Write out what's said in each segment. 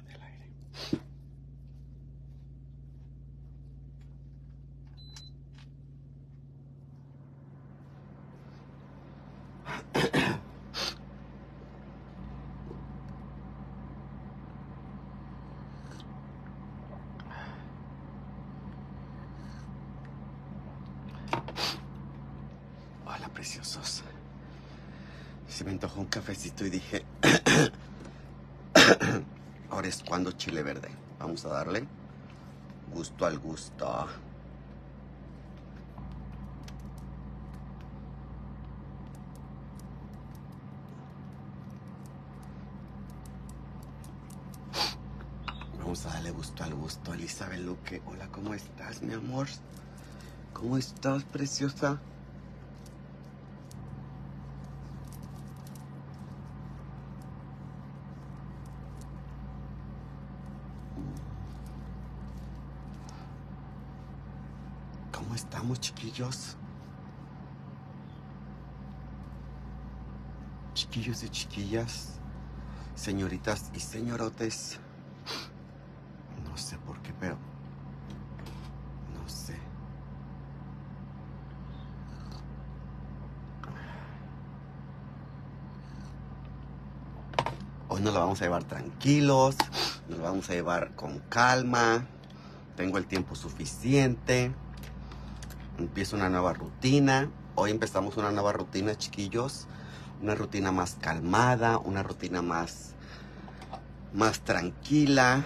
el aire. Hola, preciosos. Se me antojó un cafecito y dije, ahora es cuando chile verde. Vamos a darle gusto al gusto. Vamos a darle gusto al gusto. Elizabeth Luque, hola, ¿cómo estás, mi amor? ¿Cómo estás, preciosa? ¿Cómo estamos, chiquillos? Chiquillos y chiquillas, señoritas y señorotes. No sé por qué, pero no sé. Hoy nos la vamos a llevar tranquilos, nos la vamos a llevar con calma. Tengo el tiempo suficiente. Empiezo una nueva rutina. Hoy empezamos una nueva rutina, chiquillos. Una rutina más calmada, una rutina más tranquila.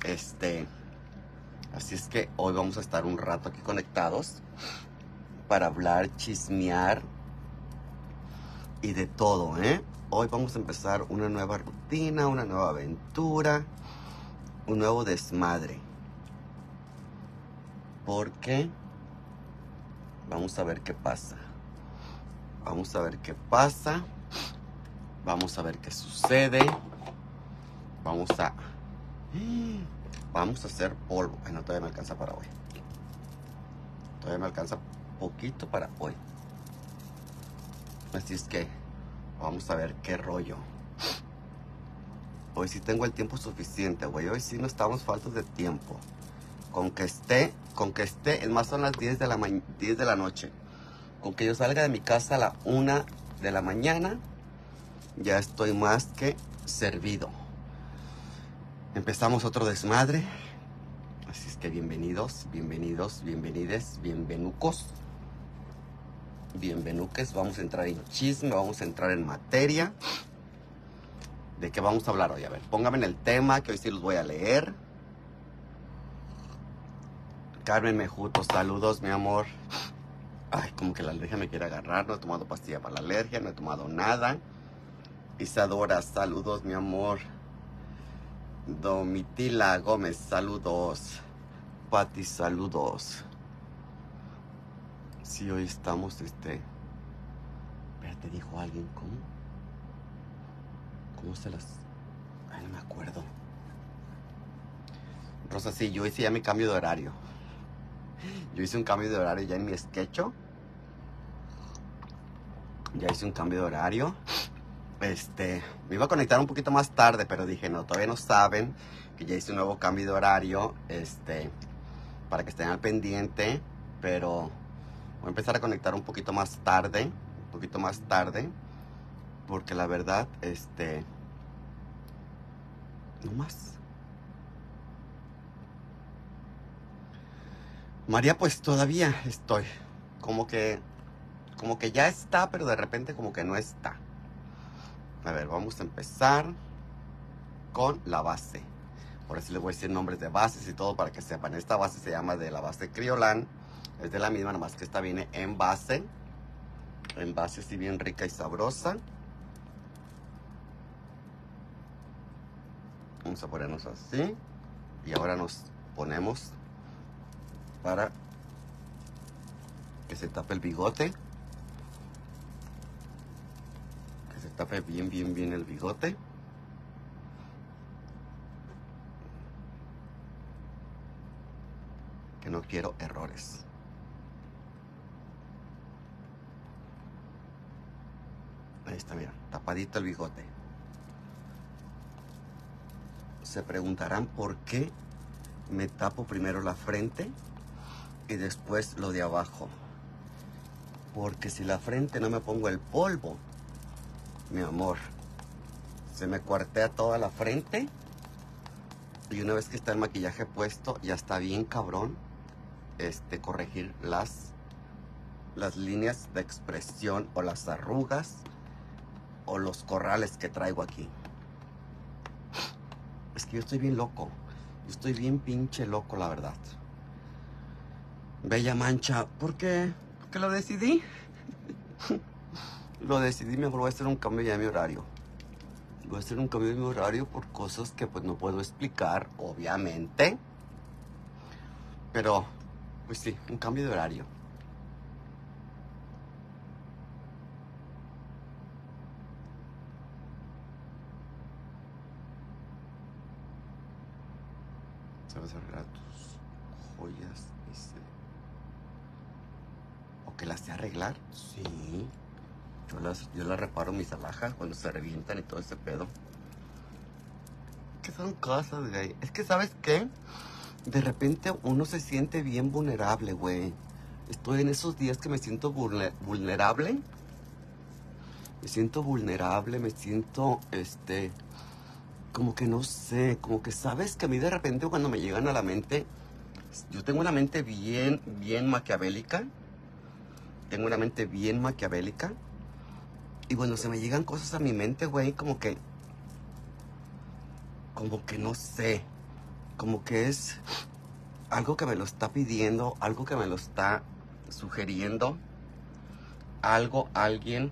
Así es que hoy vamos a estar un rato aquí conectados para hablar, chismear y de todo, ¿eh? Hoy vamos a empezar una nueva rutina, una nueva aventura, un nuevo desmadre. Porque vamos a ver qué pasa. Vamos a ver qué pasa. Vamos a ver qué sucede. Vamos a hacer polvo. Ay, no, todavía me alcanza para hoy. Todavía me alcanza poquito para hoy. Así es que vamos a ver qué rollo. Hoy sí tengo el tiempo suficiente, güey. Hoy sí no estamos faltos de tiempo. Con que esté, es más, son las 10 de la noche. Con que yo salga de mi casa a la 1 de la mañana, ya estoy más que servido. Empezamos otro desmadre. Así es que bienvenidos, bienvenidos, bienvenides, bienvenucos. Bienvenuques, vamos a entrar en chisme, vamos a entrar en materia. ¿De qué vamos a hablar hoy? A ver, póngame en el tema, que hoy sí los voy a leer. Carmen Mejuto, saludos, mi amor. Ay, como que la alergia me quiere agarrar. No he tomado pastilla para la alergia, no he tomado nada. Isadora, saludos, mi amor. Domitila Gómez, saludos. Pati, saludos. Sí, hoy estamos, Espérate, dijo alguien, ¿cómo? ¿Cómo se las...? Ay, no me acuerdo. Rosa, sí, yo hice ya mi cambio de horario. Yo hice un cambio de horario ya en mi sketcho. Ya hice un cambio de horario. Me iba a conectar un poquito más tarde, pero dije, no, todavía no saben que ya hice un nuevo cambio de horario. Para que estén al pendiente. Pero voy a empezar a conectar un poquito más tarde. Porque la verdad, no más. María, pues todavía estoy. Como que ya está, pero de repente como que no está. A ver, vamos a empezar con la base. Por eso les voy a decir nombres de bases y todo para que sepan. Esta base se llama de la base Kryolan. Es de la misma, nomás que esta viene en base. En base así bien rica y sabrosa. Vamos a ponernos así. Y ahora nos ponemos para que se tape el bigote. Que se tape bien, bien, bien el bigote. Que no quiero errores. Ahí está, mira, tapadito el bigote. se preguntarán por qué me tapo primero la frente y después lo de abajo. Porque si la frente no me pongo el polvo, mi amor, se me cuartea toda la frente. Y una vez que está el maquillaje puesto, ya está bien cabrón corregir las líneas de expresión o las arrugas o los corrales que traigo aquí. Es que yo estoy bien loco. Yo estoy bien pinche loco, la verdad. Bella mancha, ¿por qué? Porque lo decidí. Lo decidí, me voy a hacer un cambio ya de mi horario. Voy a hacer un cambio de mi horario por cosas que pues no puedo explicar, obviamente. Pero, pues sí, un cambio de horario. ¿Sabes arreglar tus joyas? ¿O que las sé arreglar? Sí. Yo las reparo mis alhajas cuando se revientan y todo ese pedo. ¿Qué son cosas, güey? Es que, ¿sabes qué? De repente uno se siente bien vulnerable, güey. Estoy en esos días que me siento vulnerable. Me siento vulnerable, me siento, como que no sé, como que sabes que a mí de repente cuando me llegan a la mente, yo tengo una mente bien maquiavélica. Tengo una mente bien maquiavélica. Y bueno, se me llegan cosas a mi mente, güey, como que no sé, como que es algo que me lo está pidiendo, algo que me lo está sugiriendo, algo, alguien,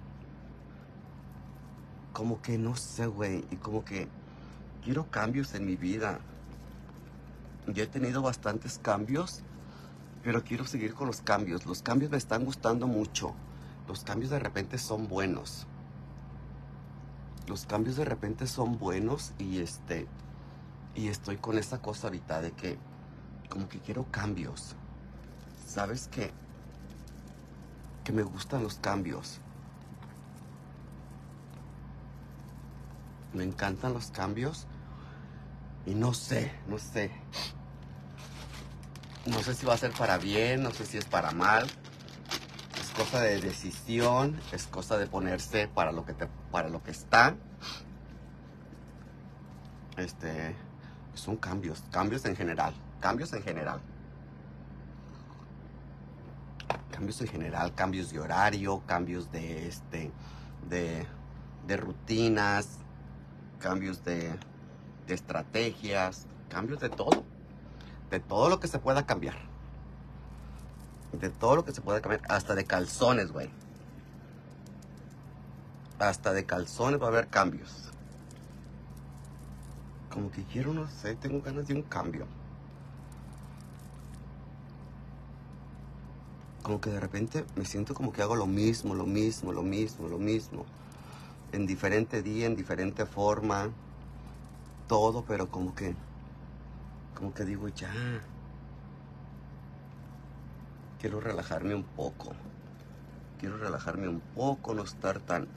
como que no sé, güey, y como que quiero cambios en mi vida. Yo he tenido bastantes cambios, pero quiero seguir con los cambios. Los cambios me están gustando mucho. Los cambios de repente son buenos. Los cambios de repente son buenos y estoy con esa cosa ahorita de que como que quiero cambios. ¿Sabes qué? Que me gustan los cambios. Me encantan los cambios. Y no sé. No sé si va a ser para bien, no sé si es para mal. Es cosa de decisión, es cosa de ponerse para lo que está. Son cambios en general. Cambios en general, cambios de horario, cambios de rutinas, cambios de estrategias, cambios de todo lo que se pueda cambiar. De todo lo que se pueda cambiar, hasta de calzones, güey. Hasta de calzones va a haber cambios. Como que quiero, no sé, tengo ganas de un cambio. Como que de repente me siento como que hago lo mismo. En diferente día, en diferente forma. Todo, pero como que digo, ya. Quiero relajarme un poco. No estar tan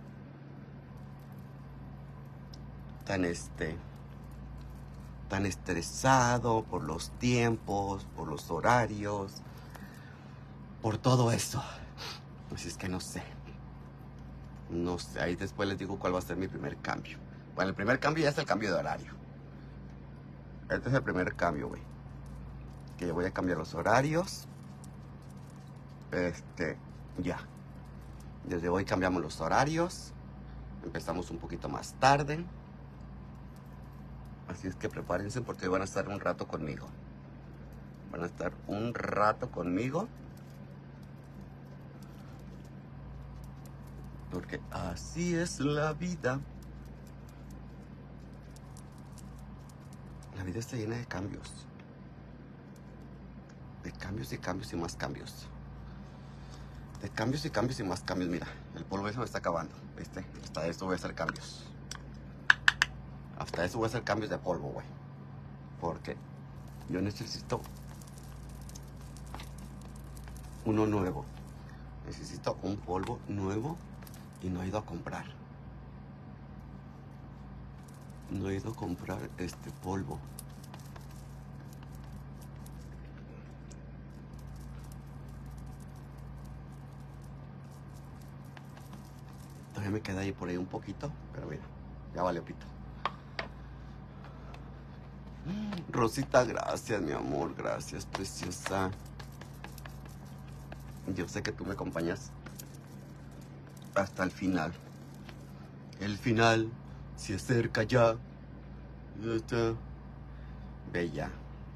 estresado por los tiempos, por los horarios, por todo eso. Pues es que no sé. Ahí después les digo cuál va a ser mi primer cambio. Bueno, el primer cambio ya es el cambio de horario. Este es el primer cambio, güey. Que yo voy a cambiar los horarios. Ya. Desde hoy cambiamos los horarios. Empezamos un poquito más tarde. Así es que prepárense porque van a estar un rato conmigo. Porque así es la vida. La vida está llena de cambios. De cambios y cambios y más cambios. De cambios y cambios y más cambios. Mira, el polvo se me está acabando. ¿Viste? Hasta eso voy a hacer cambios. Hasta eso voy a hacer cambios de polvo, güey. Porque yo necesito uno nuevo. Necesito un polvo nuevo y no he ido a comprar. No he ido a comprar este polvo. Todavía me queda ahí por ahí un poquito, pero mira, ya vale pito. Rosita, gracias, mi amor, gracias, preciosa. Yo sé que tú me acompañas hasta el final. El final se acerca ya. Ya está. Bella.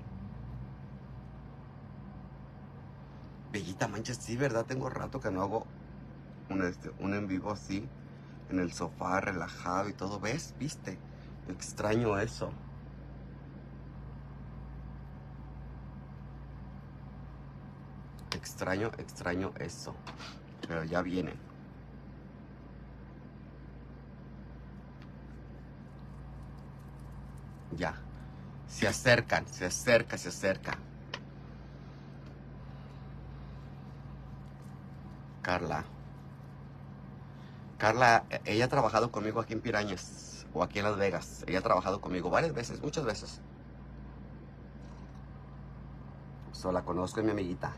Bellita, manches, sí, ¿verdad? Tengo rato que no hago un en vivo así, en el sofá, relajado y todo. ¿Ves? ¿Viste? Extraño eso. Extraño eso. Pero ya vienen. Ya. Se acercan, se acerca, se acerca. Carla. Carla, ella ha trabajado conmigo aquí en Pirañas o aquí en Las Vegas. Ella ha trabajado conmigo varias veces, muchas veces. La conozco, es mi amiguita.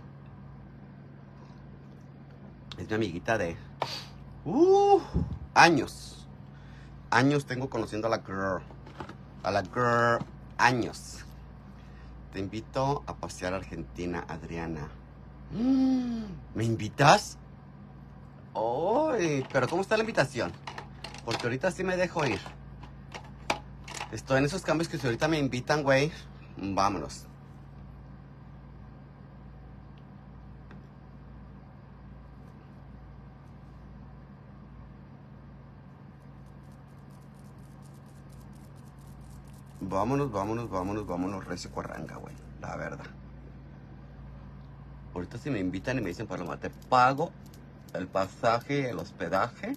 Es mi amiguita de años. Años tengo conociendo a la girl. A la girl, años. Te invito a pasear a Argentina, Adriana. ¿Me invitas? ¡Ay! Pero ¿cómo está la invitación? Porque ahorita sí me dejo ir. Estoy en esos cambios que si ahorita me invitan, güey, vámonos. Vámonos, recio cuarranga, güey. La verdad. Ahorita si me invitan y me dicen, Paloma, te pago el pasaje y el hospedaje.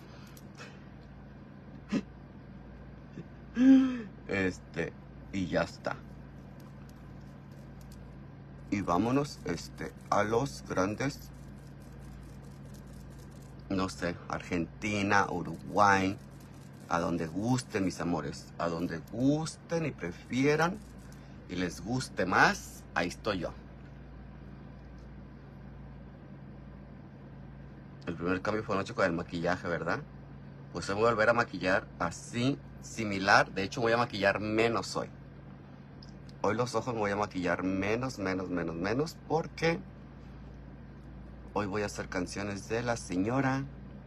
Y ya está. Y vámonos, a los grandes, no sé, Argentina, Uruguay, a donde gusten, mis amores. A donde gusten y prefieran y les guste más, ahí estoy yo. El primer cambio fue anoche con el maquillaje, ¿verdad? Pues voy a volver a maquillar así, similar. De hecho, voy a maquillar menos hoy. Hoy los ojos me voy a maquillar menos, porque hoy voy a hacer canciones de la señora.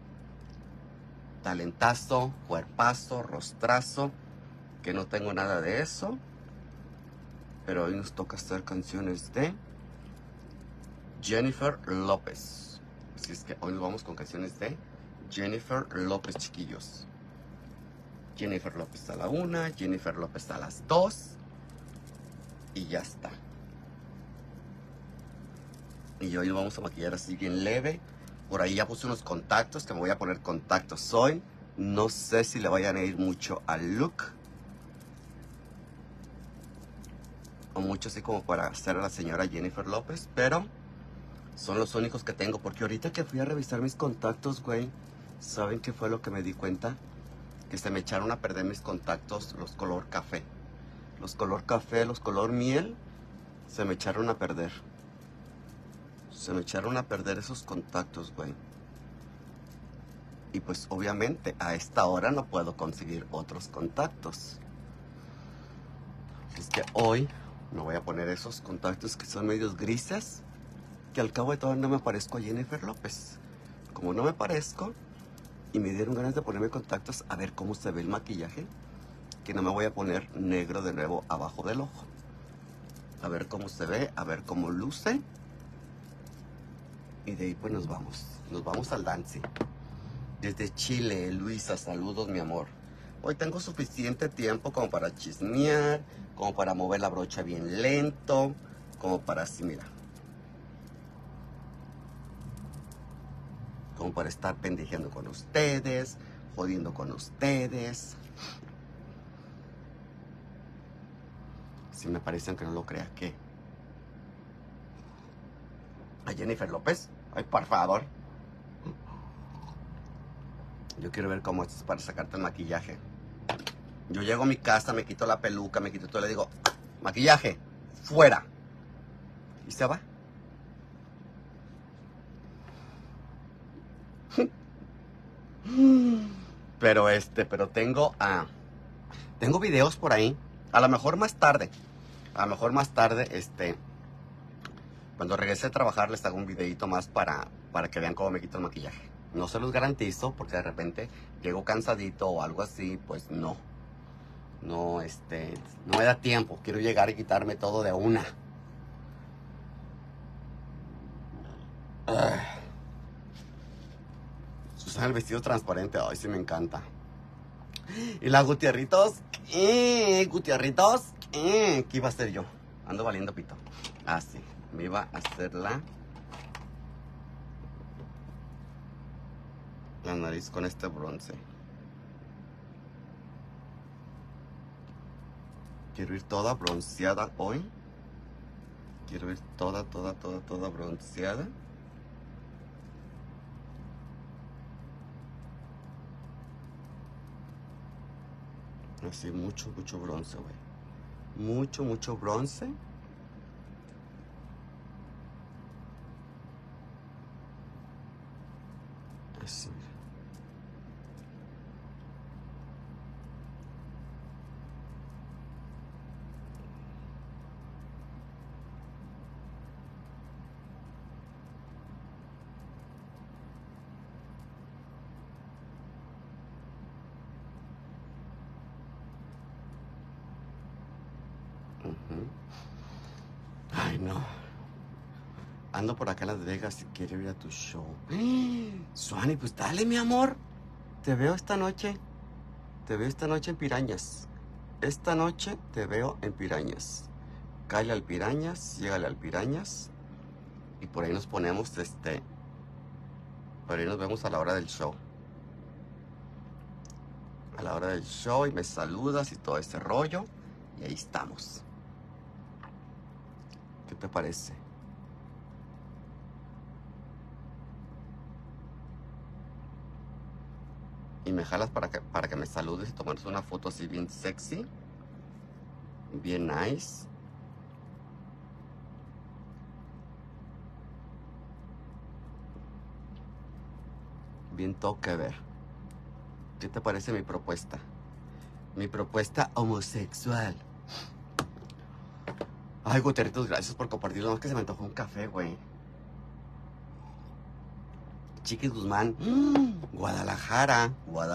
Talentazo, cuerpazo, rostrazo, que no tengo nada de eso. Pero hoy nos toca hacer canciones de Jennifer López. Así es que hoy nos vamos con canciones de Jennifer López, chiquillos. Jennifer López a la 1, Jennifer López a las 2. Y ya está. Y hoy lo vamos a maquillar así bien leve. Por ahí ya puse unos contactos, que me voy a poner contactos hoy. No sé si le vayan a ir mucho al look. O mucho así como para hacer a la señora Jennifer López. Pero son los únicos que tengo. Porque ahorita que fui a revisar mis contactos, güey, ¿saben qué fue lo que me di cuenta? Que se me echaron a perder mis contactos, los color café. Los color café, los color miel, se me echaron a perder. Se me echaron a perder esos contactos, güey. Y pues obviamente a esta hora no puedo conseguir otros contactos. Es que hoy me voy a poner esos contactos que son medios grises, que al cabo de todo no me parezco a Jennifer López. Como no me parezco, y me dieron ganas de ponerme contactos a ver cómo se ve el maquillaje, que no me voy a poner negro de nuevo abajo del ojo. A ver cómo se ve, a ver cómo luce. Y de ahí pues nos vamos al dance. Desde Chile, Luisa, saludos, mi amor. Hoy tengo suficiente tiempo como para chismear, como para mover la brocha bien lento, como para así, mira. Como para estar pendejeando con ustedes, jodiendo con ustedes. Si me parece, aunque no lo crea, ¿qué? ¿A Jennifer López? Ay, por favor. Yo quiero ver cómo es para sacarte el maquillaje. Yo llego a mi casa, me quito la peluca, me quito todo, le digo, maquillaje, fuera. Y se va. Pero tengo videos por ahí. A lo mejor más tarde. Cuando regrese a trabajar les hago un videito más para que vean cómo me quito el maquillaje. No se los garantizo porque de repente llego cansadito o algo así, pues no. No me da tiempo. Quiero llegar y quitarme todo de una. Usan el vestido transparente. Ay, sí me encanta. Y las Gutierritos. Gutierritos. ¿Qué iba a hacer yo? Ando valiendo pito. Ah, sí. Me iba a hacer la nariz con este bronce. Quiero ir toda bronceada hoy. Quiero ir toda bronceada. Así, mucho bronce, güey. Mucho bronce. Así. Ay, no. Ando por acá en Las Vegas y quiero ir a tu show. Suani, pues dale, mi amor. Te veo esta noche. Te veo esta noche en Pirañas. Esta noche te veo en Pirañas. Cáele al Pirañas, llégale al Pirañas. Y por ahí nos ponemos, por ahí nos vemos a la hora del show. A la hora del show y me saludas y todo ese rollo. Y ahí estamos. ¿Qué te parece? Y me jalas para que me saludes y tomarnos una foto así bien sexy. Bien nice. Bien toque ver. ¿Qué te parece mi propuesta? Mi propuesta homosexual. Ay, Gutierritos, gracias por compartirlo. No es que se me antojó un café, güey. Chiquis Guzmán. Guadalajara.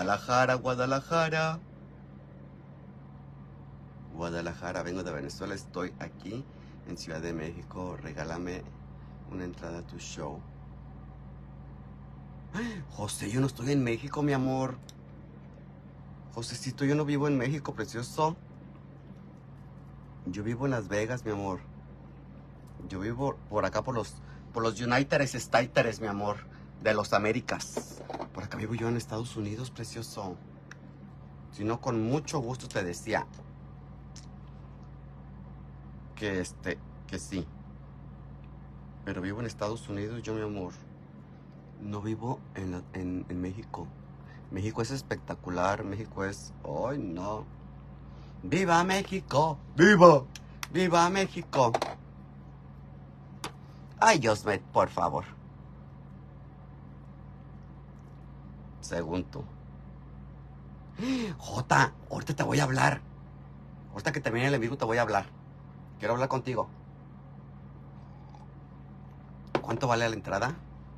Guadalajara, vengo de Venezuela, estoy aquí en Ciudad de México. Regálame una entrada a tu show. José, yo no estoy en México, mi amor. Josecito, yo no vivo en México, precioso. Yo vivo en Las Vegas, mi amor. Yo vivo por acá, por los United States, mi amor, de los Américas. Por acá vivo yo en Estados Unidos, precioso. Si no, con mucho gusto te decía que sí. Pero vivo en Estados Unidos, yo, mi amor. No vivo en México. México es espectacular. México es... ¡Ay, no! ¡Viva México! ¡Viva! ¡Viva México! Ay, Josmet, por favor. Según tú. Jota, ahorita te voy a hablar. Ahorita que termine el envío te voy a hablar. Quiero hablar contigo. ¿Cuánto vale la entrada?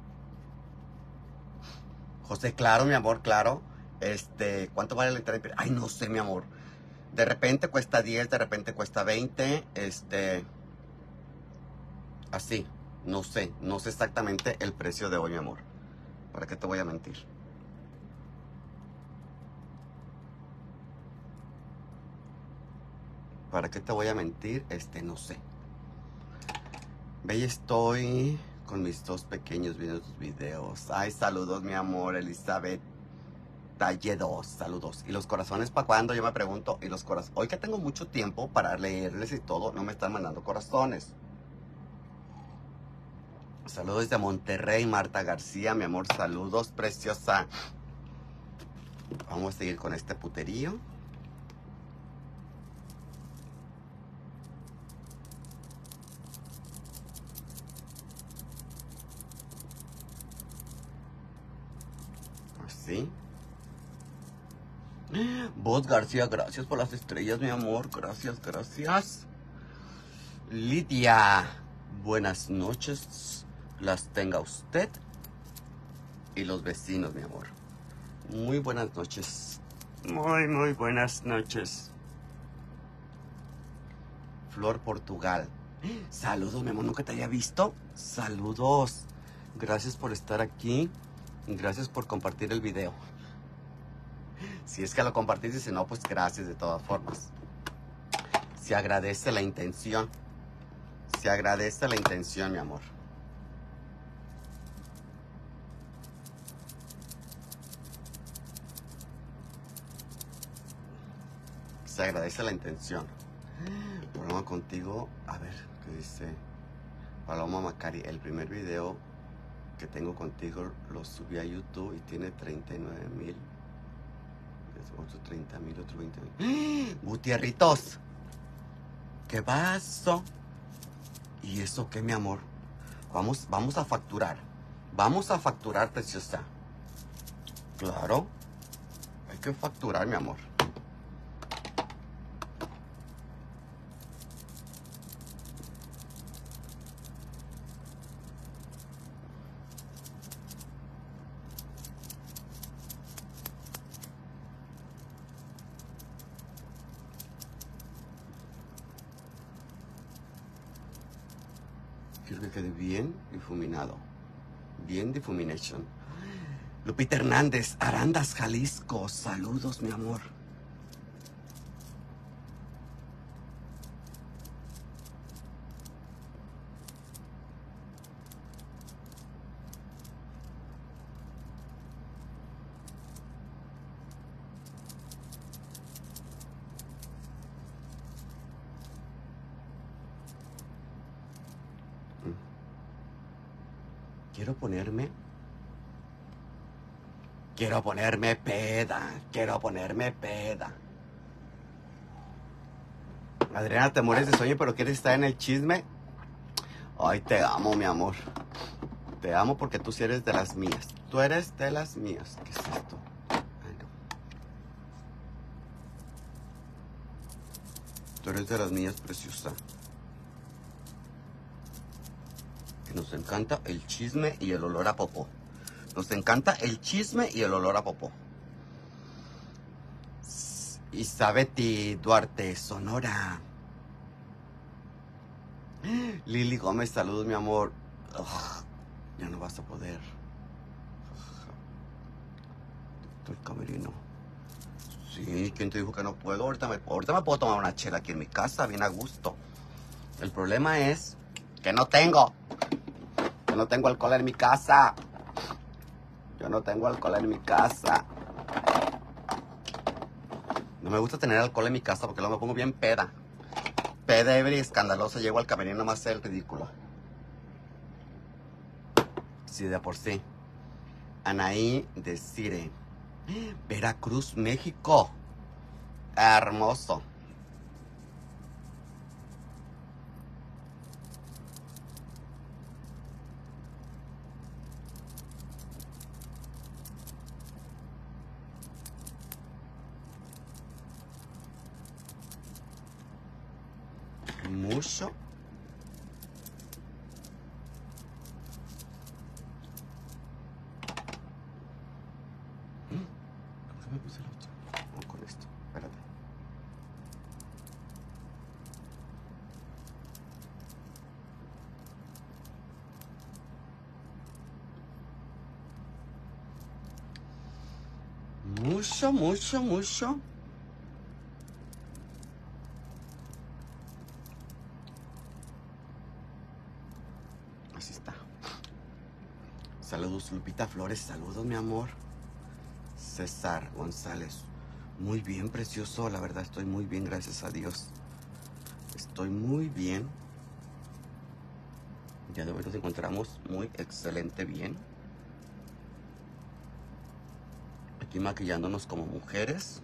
José, claro, mi amor, claro. ¿Cuánto vale la entrada? Ay, no sé, mi amor. De repente cuesta 10, de repente cuesta 20. Así. No sé exactamente el precio de hoy, mi amor. ¿Para qué te voy a mentir? ¿Para qué te voy a mentir? No sé. Ve, y estoy con mis dos pequeños viendo tus videos. Ay, saludos, mi amor, Elizabeth. Talle 2, saludos. ¿Y los corazones para cuándo? Yo me pregunto. ¿Y los corazones? Hoy que tengo mucho tiempo para leerles y todo, no me están mandando corazones. Saludos desde Monterrey, Marta García, mi amor, saludos, preciosa. Vamos a seguir con este puterío. Así. Vos, García, gracias por las estrellas, mi amor. Gracias, gracias. Lidia, buenas noches. Las tenga usted y los vecinos, mi amor. Muy buenas noches. Muy buenas noches. Flor Portugal. Saludos, mi amor, nunca te había visto. Saludos. Gracias por estar aquí. Gracias por compartir el video. Si es que lo compartiste, si no, pues gracias de todas formas. Se agradece la intención. Se agradece la intención, mi amor. Se agradece la intención. Paloma contigo. A ver, ¿qué dice? Paloma Macari. El primer video que tengo contigo lo subí a YouTube y tiene 39,000. Otro 30,000, otro 20,000. Gutierritos. ¿Qué pasó? ¿Y eso qué, mi amor? Vamos a facturar. Vamos a facturar, preciosa. Claro. Hay que facturar, mi amor. Quiero que quede bien difuminado. Bien difumination. Lupita Hernández, Arandas, Jalisco. Saludos, mi amor. Quiero ponerme peda. Quiero ponerme peda. Adriana, te mueres de sueño, pero quieres estar en el chisme. Ay, te amo, mi amor. Te amo porque tú sí eres de las mías. Tú eres de las mías. ¿Qué es esto? Ay, no. Tú eres de las mías, preciosa. Que nos encanta el chisme y el olor a popó. Nos encanta el chisme y el olor a popó. Isabeti Duarte, Sonora. Lili Gómez, saludos, mi amor. Ugh, ya no vas a poder. El camerino. Sí, ¿quién te dijo que no puedo? Ahorita me puedo tomar una chela aquí en mi casa, bien a gusto. El problema es que no tengo. Que no tengo alcohol en mi casa. Yo no tengo alcohol en mi casa. No me gusta tener alcohol en mi casa porque luego me pongo bien peda. Peda, ebria y escandalosa. Llego al camerino nomás a hacer el ridículo. Sí, de por sí. Anaí Desire. Veracruz, México. Hermoso. Mucho. ¿Cómo se me puse la otra? Oh, con esto, espérate. Mucho. Así está. Saludos, Lupita Flores. Saludos, mi amor. César González. Muy bien, precioso. La verdad, estoy muy bien, gracias a Dios. Estoy muy bien. Ya de hoy nos encontramos muy excelente bien. Aquí maquillándonos como mujeres.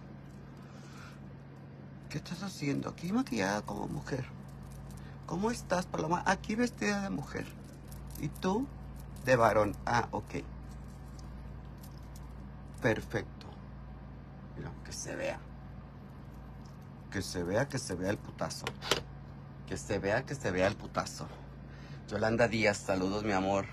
¿Qué estás haciendo? Aquí maquillada como mujer. ¿Cómo estás, Paloma? Aquí vestida de mujer. ¿Y tú? De varón. Ah, ok. perfecto. Mira, que se vea. Que se vea, que se vea el putazo. Que se vea, que se vea el putazo. Yolanda Díaz, saludos, mi amor.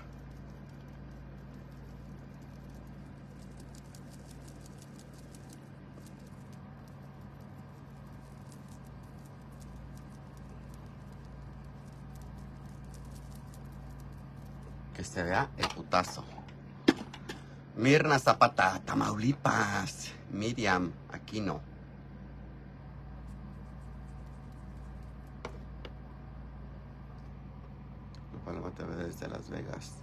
Que se vea el putazo. Mirna Zapata, Tamaulipas. Miriam, aquí no. Paloma TV desde Las Vegas.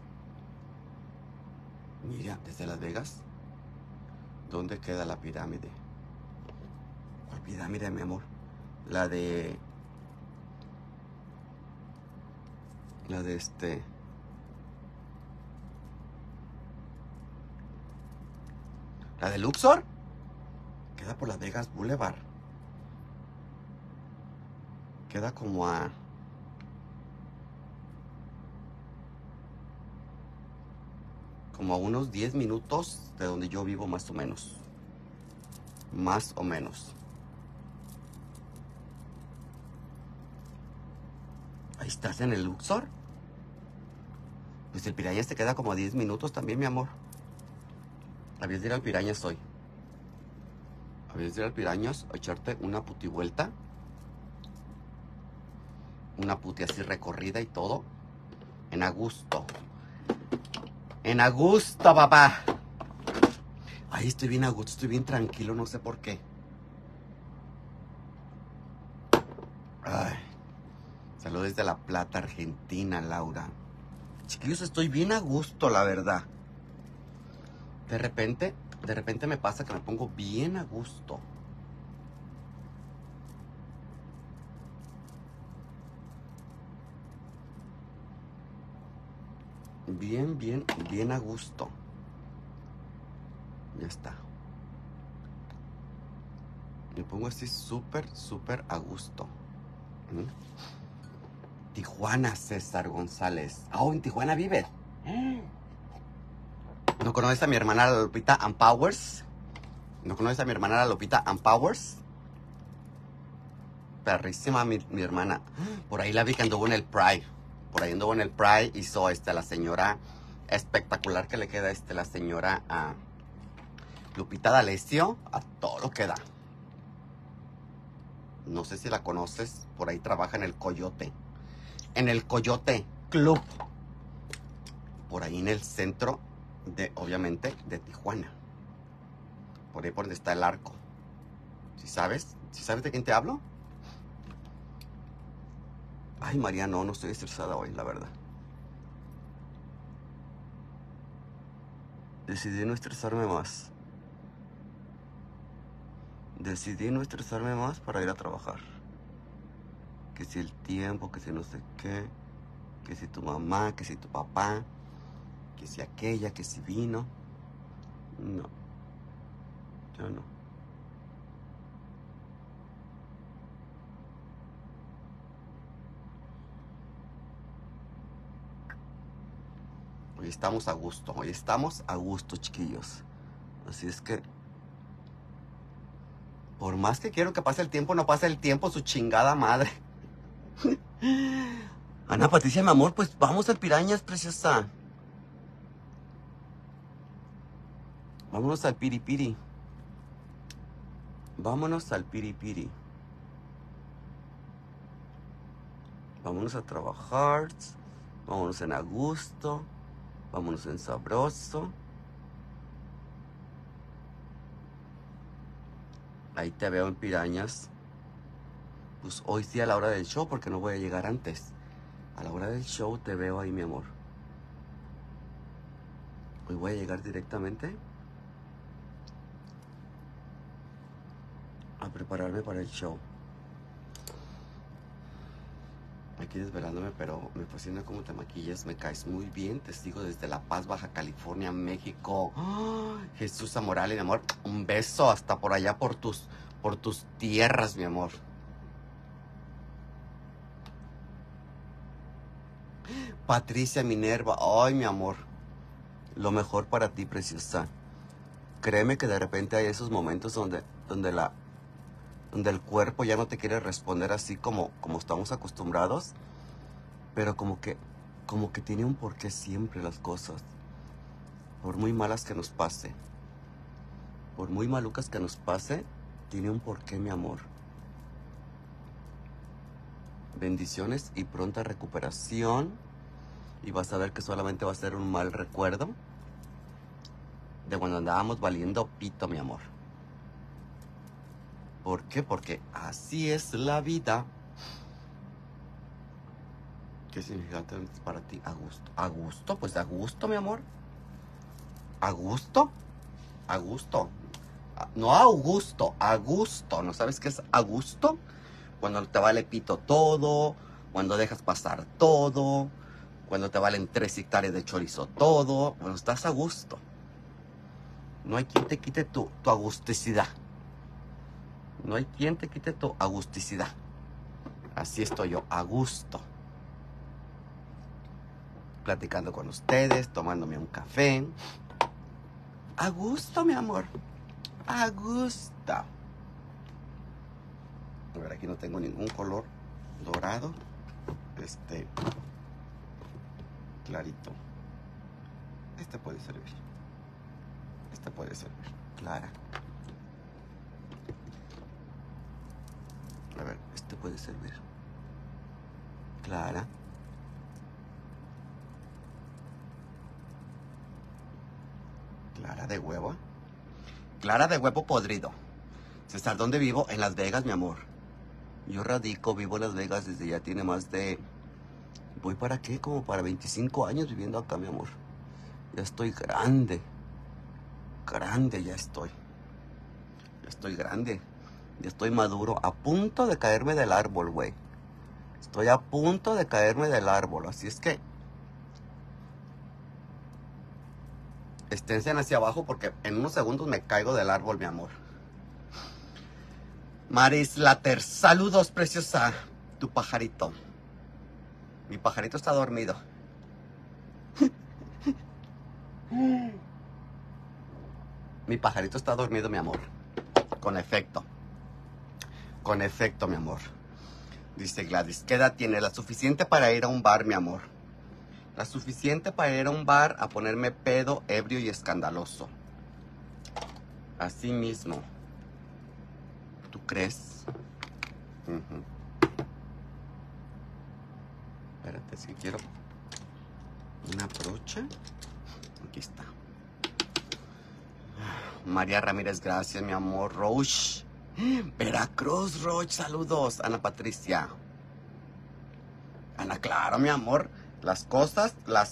Mira, desde Las Vegas. ¿Dónde queda la pirámide? ¿Cuál pirámide, mi amor? La de La de Luxor. Queda por Las Vegas Boulevard. Queda como a unos 10 minutos de donde yo vivo, más o menos. Más o menos. Ahí estás en el Luxor. Pues el Pirañas te queda como a 10 minutos también, mi amor. Habías de ir al Pirañas hoy. Habías de ir al Pirañas a echarte una putivuelta. Una puti así recorrida y todo. En Augusto. En Augusto, papá. Ay, estoy bien a gusto, estoy bien tranquilo, no sé por qué. Ay. Saludos desde La Plata, Argentina, Laura. Chiquillos, estoy bien a gusto, la verdad. De repente me pasa que me pongo bien a gusto. Bien a gusto. Ya está. Me pongo así súper a gusto. Tijuana, César González. Oh, en Tijuana vive. ¿No conoces a mi hermana la Lupita Empowers? ¿No conoces a mi hermana la Lupita Empowers? Perrísima mi hermana. Por ahí la vi que anduvo en el Pride. Por ahí anduvo en el Pride. Hizo la señora espectacular que le queda la señora Lupita D'Alessio. A todo lo que da. No sé si la conoces. Por ahí trabaja en el Coyote. En el Coyote Club. Por ahí en el centro obviamente, de Tijuana. Por ahí por donde está el arco. ¿Sí sabes? ¿Sí sabes de quién te hablo? Ay, María, no estoy estresada hoy, la verdad. Decidí no estresarme más. Decidí no estresarme más para ir a trabajar. Que si el tiempo, que si no sé qué, que si tu mamá, que si tu papá, que si aquella, que si vino. No, yo no. Hoy estamos a gusto, chiquillos. Así es que, por más que quiero que pase el tiempo, no pasa el tiempo, su chingada madre. Ana Patricia, mi amor, pues vamos al Pirañas, preciosa. Vámonos al piripiri. Vámonos al piripiri. Vámonos a trabajar. Vámonos en a gusto. Vámonos en sabroso. Ahí te veo en Pirañas. Pues hoy sí a la hora del show, porque no voy a llegar antes. A la hora del show te veo ahí, mi amor. Hoy voy a llegar directamente a prepararme para el show. Aquí desvelándome, pero me fascina cómo te maquillas, me caes muy bien. Te sigo desde La Paz, Baja California, México. ¡Oh! Jesús Morales, mi amor, un beso hasta por allá, por tus tierras, mi amor. Patricia Minerva, ay, mi amor, lo mejor para ti, preciosa. créeme que de repente hay esos momentos donde el cuerpo ya no te quiere responder así como estamos acostumbrados, pero como que tiene un porqué siempre las cosas. Por muy malas que nos pase, por muy malucas que nos pase, tiene un porqué, mi amor. Bendiciones y pronta recuperación. Y vas a ver que solamente va a ser un mal recuerdo de cuando andábamos valiendo pito, mi amor. ¿Por qué? Porque así es la vida. ¿Qué significa para ti? A gusto. ¿A gusto? Pues a gusto, mi amor. ¿A gusto? A gusto. No a Augusto, a gusto. ¿No sabes qué es a gusto? Cuando te vale pito todo, cuando dejas pasar todo, cuando te valen 3 hectáreas de chorizo todo, cuando estás a gusto. No hay quien te quite tu agusticidad. No hay quien te quite tu agusticidad. Así estoy yo, a gusto. Platicando con ustedes, tomándome un café. A gusto, mi amor. A gusto. A ver, aquí no tengo ningún color dorado. Clarito. Este puede servir. Este puede servir. Clara. A ver, este puede servir. Clara. Clara de huevo. Clara de huevo podrido. César, ¿dónde vivo? En Las Vegas, mi amor. Yo vivo en Las Vegas desde ya tiene más de... ¿Voy para qué? Como para 25 años viviendo acá, mi amor. Ya estoy grande. Grande ya estoy. Ya estoy grande. Ya estoy maduro. A punto de caerme del árbol, güey. Estoy a punto de caerme del árbol. Así es que... esténse hacia abajo porque en unos segundos me caigo del árbol, mi amor. Maris Later, saludos, preciosa. Tu pajarito. Mi pajarito está dormido. Mi pajarito está dormido, mi amor. Con efecto. Con efecto, mi amor. Dice Gladys, ¿qué edad tiene? La suficiente para ir a un bar, mi amor. La suficiente para ir a un bar a ponerme pedo, ebrio y escandaloso. Así mismo. ¿Tú crees? Espérate, es que quiero una brocha. Aquí está. María Ramírez, gracias, mi amor. Roche. Veracruz, Roche, saludos. Ana Patricia. Ana, claro, mi amor. Las cosas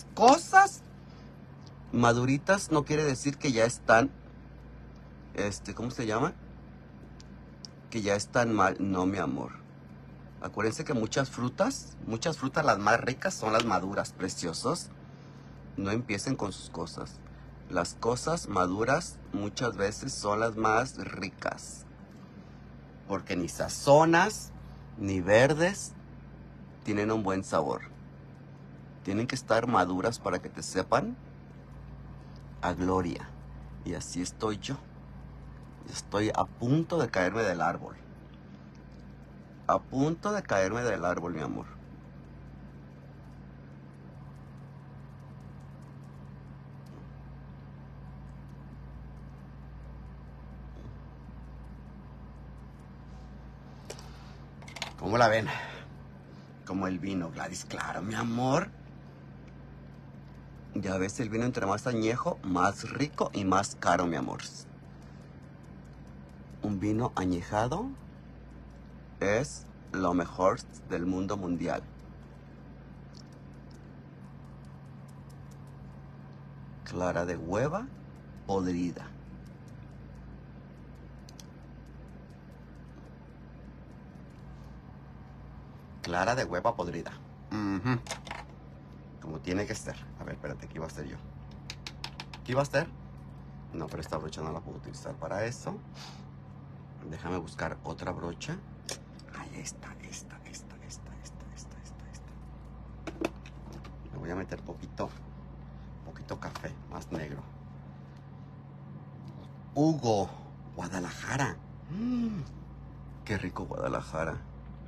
maduritas no quiere decir que ya están, ¿cómo se llama? Que ya están mal. No, mi amor. Acuérdense que muchas frutas, las más ricas son las maduras, preciosos. No empiecen con sus cosas. Las cosas maduras muchas veces son las más ricas. Porque ni sazonas, ni verdes, tienen un buen sabor. Tienen que estar maduras para que te sepan a gloria. Y así estoy yo. Estoy a punto de caerme del árbol. A punto de caerme del árbol, mi amor. ¿Cómo la ven? Como el vino, Gladys. Claro, mi amor. Ya ves, el vino entre más añejo, más rico y más caro, mi amor. Un vino añejado es lo mejor del mundo mundial. Clara de hueva podrida. Clara de hueva podrida. Como tiene que ser. A ver, espérate, ¿qué iba a hacer yo? ¿Qué iba a hacer? No, pero esta brocha no la puedo utilizar para eso. Déjame buscar otra brocha. Ahí está, esta. Le voy a meter poquito café, más negro. Hugo, Guadalajara. Qué rico Guadalajara.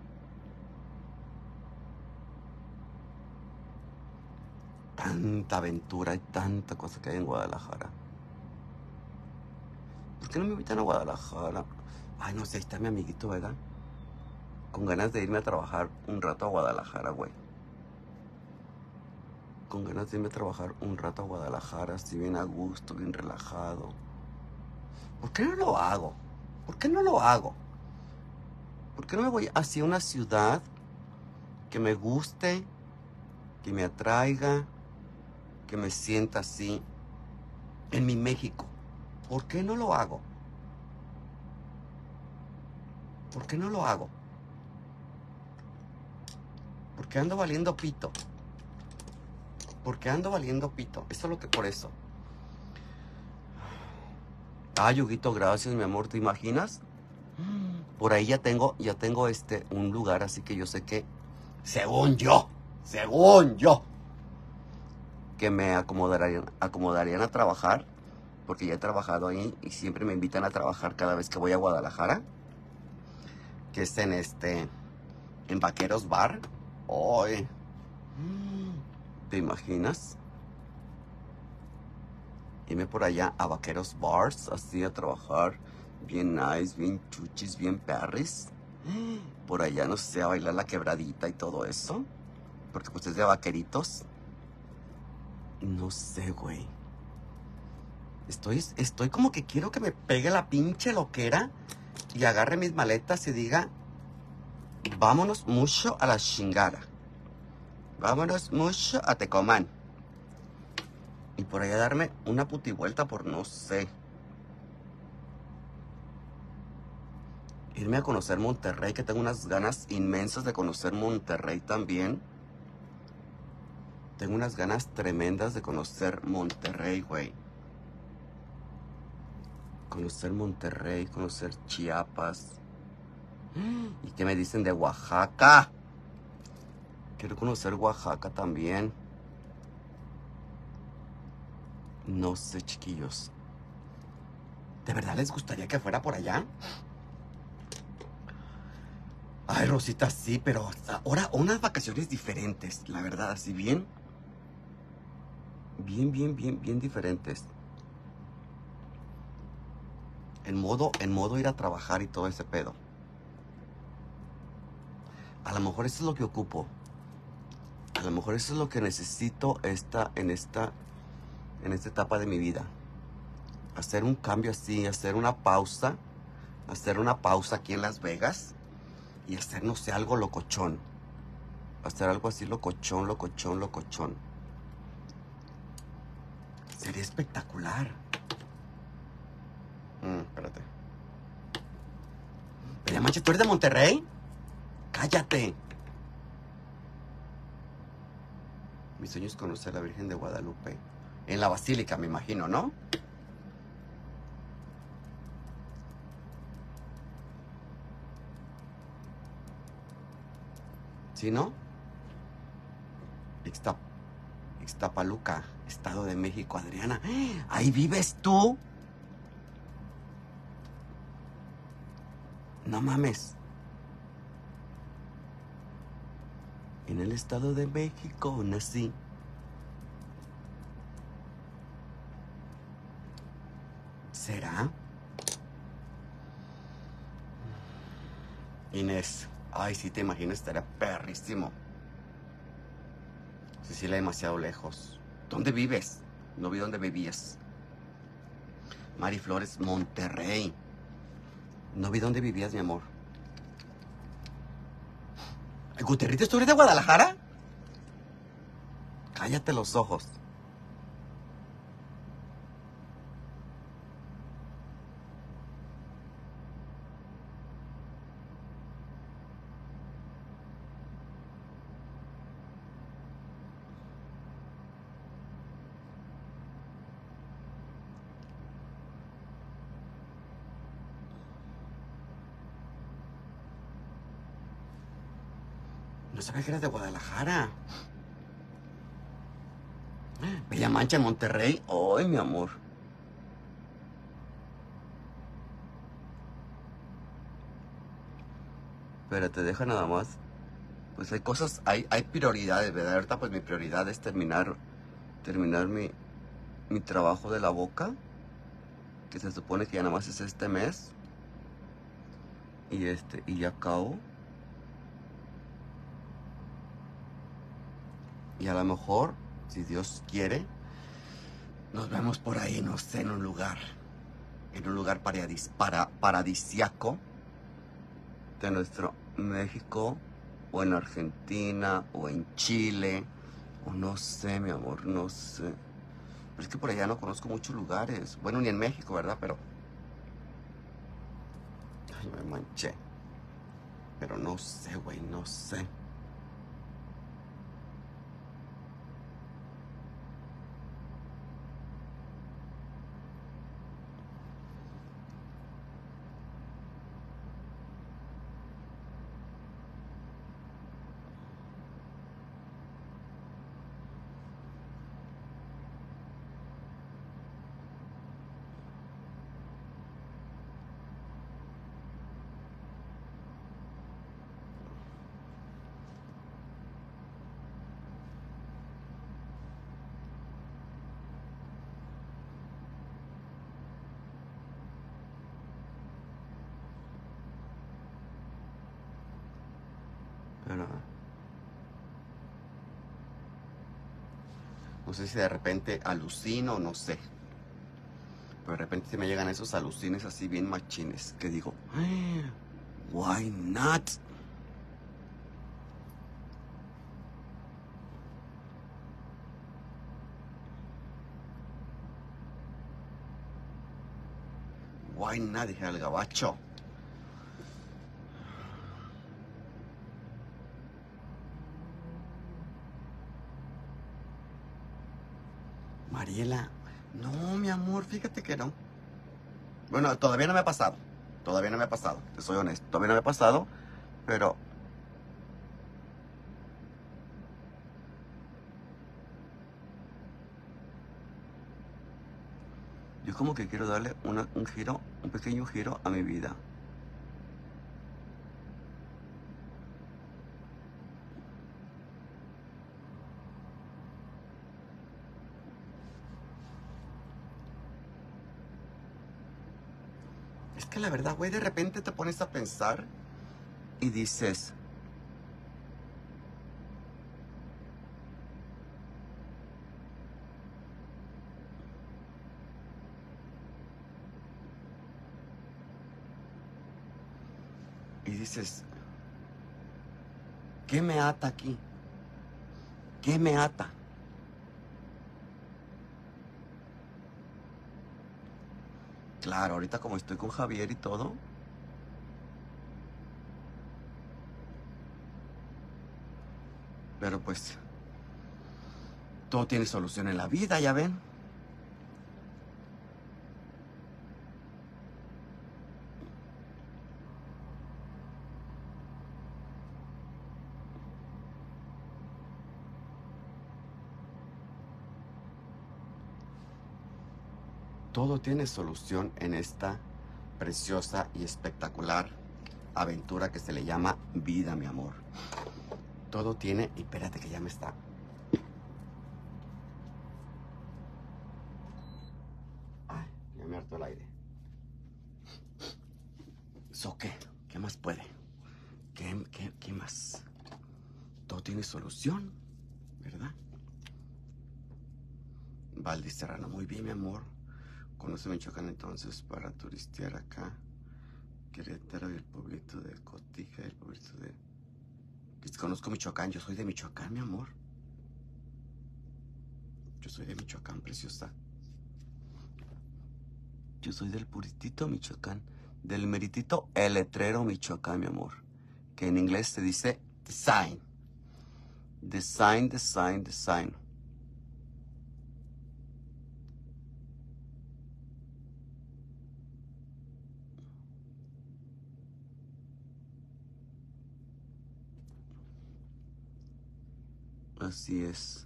Tanta aventura y tanta cosa que hay en Guadalajara. ¿Por qué no me invitan a Guadalajara? Ay, no sé, ahí está mi amiguito, ¿verdad? Con ganas de irme a trabajar un rato a Guadalajara, güey. Con ganas de irme a trabajar un rato a Guadalajara, así bien a gusto, bien relajado. ¿Por qué no lo hago? ¿Por qué no lo hago? ¿Por qué no me voy hacia una ciudad que me guste, que me atraiga, que me sienta así en mi México? ¿Por qué no lo hago? ¿Por qué no lo hago? Porque ando valiendo pito. Porque ando valiendo pito. Eso es lo que por eso. Ay, Huguito, gracias, mi amor. ¿Te imaginas? Por ahí ya tengo un lugar, así que yo sé que, según yo, que me acomodarían a trabajar, porque ya he trabajado ahí y siempre me invitan a trabajar cada vez que voy a Guadalajara, que es en Vaqueros Bar. Ay, ¿te imaginas? Irme por allá a Vaqueros Bars, así a trabajar, bien nice, bien chuchis, bien perris. Por allá, no sé, a bailar la quebradita y todo eso. Porque pues es de vaqueritos. No sé, güey. Estoy como que quiero que me pegue la pinche loquera y agarre mis maletas y diga, vámonos mucho a la chingada. Vámonos mucho a Tecomán. Y por allá darme una putivuelta por no sé. Irme a conocer Monterrey, que tengo unas ganas inmensas de conocer Monterrey también. Tengo unas ganas tremendas de conocer Monterrey, güey. Conocer Monterrey, conocer Chiapas. ¿Y qué me dicen de Oaxaca? Quiero conocer Oaxaca también. No sé, chiquillos. ¿De verdad les gustaría que fuera por allá? Ay, Rosita, sí, pero ahora unas vacaciones diferentes, la verdad, así bien diferentes. En modo ir a trabajar y todo ese pedo. A lo mejor eso es lo que ocupo. A lo mejor eso es lo que necesito en esta etapa de mi vida. Hacer un cambio así, hacer una pausa aquí en Las Vegas y hacer, no sé, algo locochón. Hacer algo así locochón. Sería espectacular. Espérate. Pero manches, ¿tú eres de Monterrey? ¡Cállate! Mi sueño es conocer a la Virgen de Guadalupe. En la Basílica, me imagino, ¿no? ¿Sí, no? Ixtapaluca, Estado de México, Adriana. ¿Ahí vives tú? No mames. En el Estado de México nací. ¿Será? Inés. Ay, sí, te imaginas, estaría perrísimo. Cecilia, demasiado lejos. ¿Dónde vives? No vi dónde vivías. Mari Flores, Monterrey. No vi dónde vivías, mi amor. ¿Gutierritos, tú eres de Guadalajara? Cállate los ojos. No sabía que eras de Guadalajara. Bella Mancha, en Monterrey. Ay, mi amor. Pero te deja nada más. Pues hay cosas, hay prioridades, ¿verdad? Ahorita pues mi prioridad es terminar mi trabajo de la boca, que se supone que ya nada más es este mes. Y ya acabo. Y a lo mejor, si Dios quiere, nos vemos por ahí, no sé, en un lugar paradisiaco de nuestro México, o en Argentina, o en Chile, o no sé, mi amor, no sé. Pero es que por allá no conozco muchos lugares. Bueno, ni en México, ¿verdad? Pero... Ay, me manché. Pero no sé, güey, no sé. Pero no sé si de repente alucino, no sé. Pero de repente se me llegan esos alucines así bien machines. Que digo, "Ah, why not?" Why not, dije al gabacho. Mariela, no, mi amor, fíjate que no. Bueno, todavía no me ha pasado. Todavía no me ha pasado, te soy honesto. Todavía no me ha pasado, pero yo como que quiero darle un giro, un pequeño giro a mi vida. Es que la verdad, güey, de repente te pones a pensar y dices, y dices, ¿qué me ata aquí? ¿Qué me ata? Claro, ahorita como estoy con Javier y todo, pero pues todo tiene solución en la vida, ya ven. Todo tiene solución en esta preciosa y espectacular aventura que se le llama vida, mi amor. Todo tiene... Y espérate que ya me está... Ay, ya me hartó el aire. ¿So qué? ¿Qué más puede? ¿Qué más? Todo tiene solución, ¿verdad? Valdis Serrano, muy bien, mi amor. Conoce Michoacán entonces para turistear acá. Querétaro y el pueblito de Cotija y el pueblito de... Conozco Michoacán, yo soy de Michoacán, mi amor. Yo soy de Michoacán, preciosa. Yo soy del puritito Michoacán. Del meritito El Letrero, Michoacán, mi amor. Que en inglés se dice design. Design, design, design. Así es.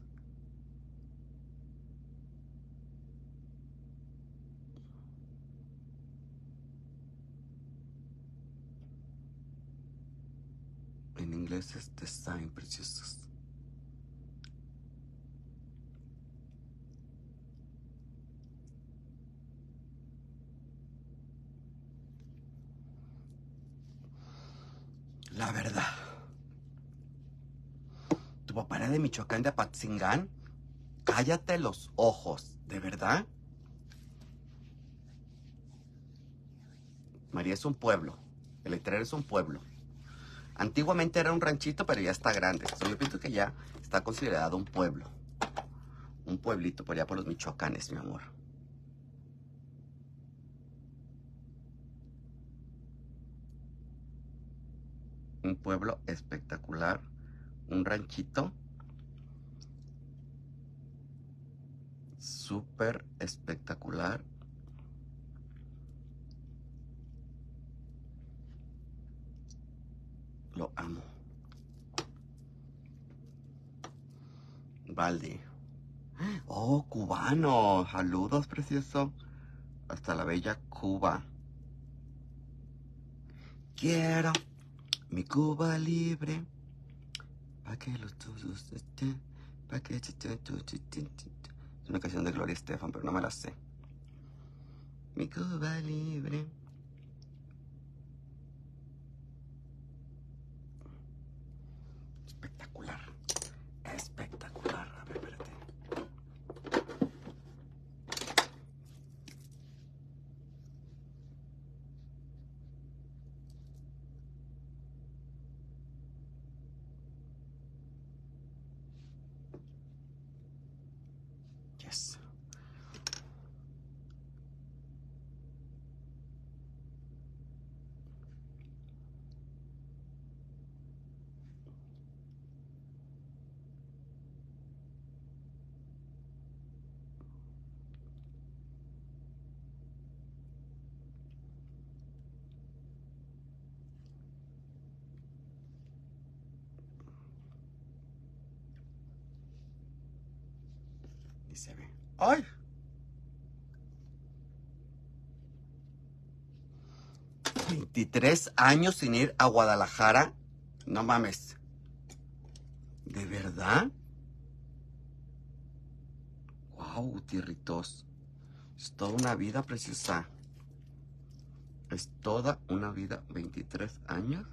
inglés es design, preciosos. La verdad. ¿Tu papá era de Michoacán, de Apatzingán? Cállate los ojos, ¿de verdad? María es un pueblo. El Letrero es un pueblo. Antiguamente era un ranchito, pero ya está grande. Yo pienso que ya está considerado un pueblo. Un pueblito por allá por los Michoacanes, mi amor. Un pueblo espectacular. Un ranchito. Súper espectacular. Lo amo. Baldi. Oh, cubano. Saludos, precioso. Hasta la bella Cuba. Quiero mi Cuba libre. Pa' que los tuyos estén. Pa' que... Es una canción de Gloria Estefan, pero no me la sé. Mi Cuba libre. Espectacular. Espectacular. A ver, espérate. Yes. Y se ve. ¡Ay! 23 años sin ir a Guadalajara. No mames. ¿De verdad? Wow, tierritos. Es toda una vida, preciosa. Es toda una vida. 23 años.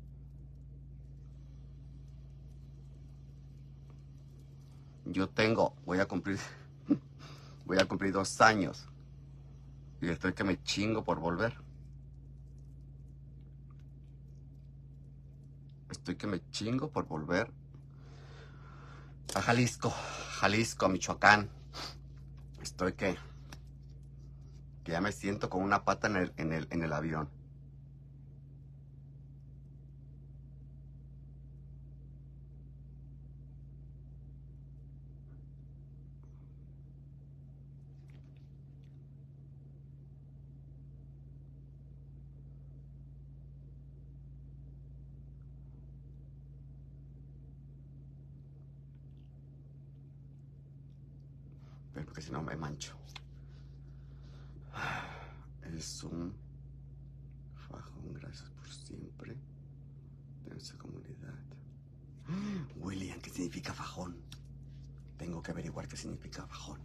Yo voy a cumplir 2 años. Y estoy que me chingo por volver. Estoy que me chingo por volver a Jalisco, a Michoacán. Estoy que ya me siento con una pata en el avión. Pero porque si no me mancho. Es un fajón, gracias por siempre. De nuestra comunidad. William, ¿qué significa fajón? Tengo que averiguar qué significa fajón.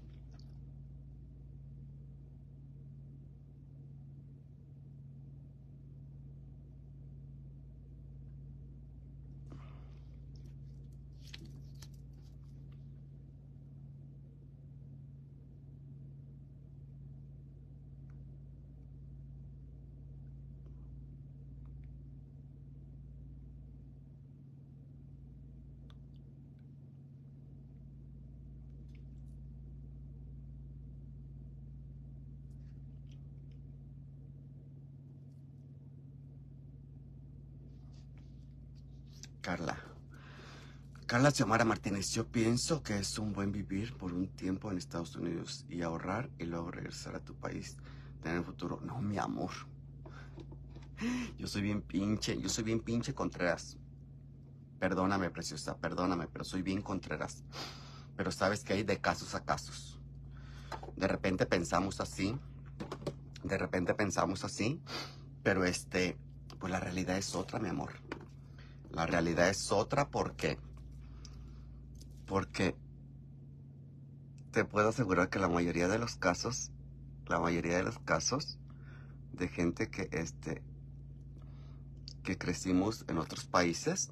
Carla Xiomara Martínez, yo pienso que es un buen vivir por un tiempo en Estados Unidos y ahorrar y luego regresar a tu país, tener un futuro. No, mi amor. Yo soy bien pinche Contreras. Perdóname, preciosa, perdóname, pero soy bien Contreras. Pero sabes que hay de casos a casos. De repente pensamos así, pero pues la realidad es otra, mi amor. La realidad es otra porque te puedo asegurar que la mayoría de los casos de gente que crecimos en otros países,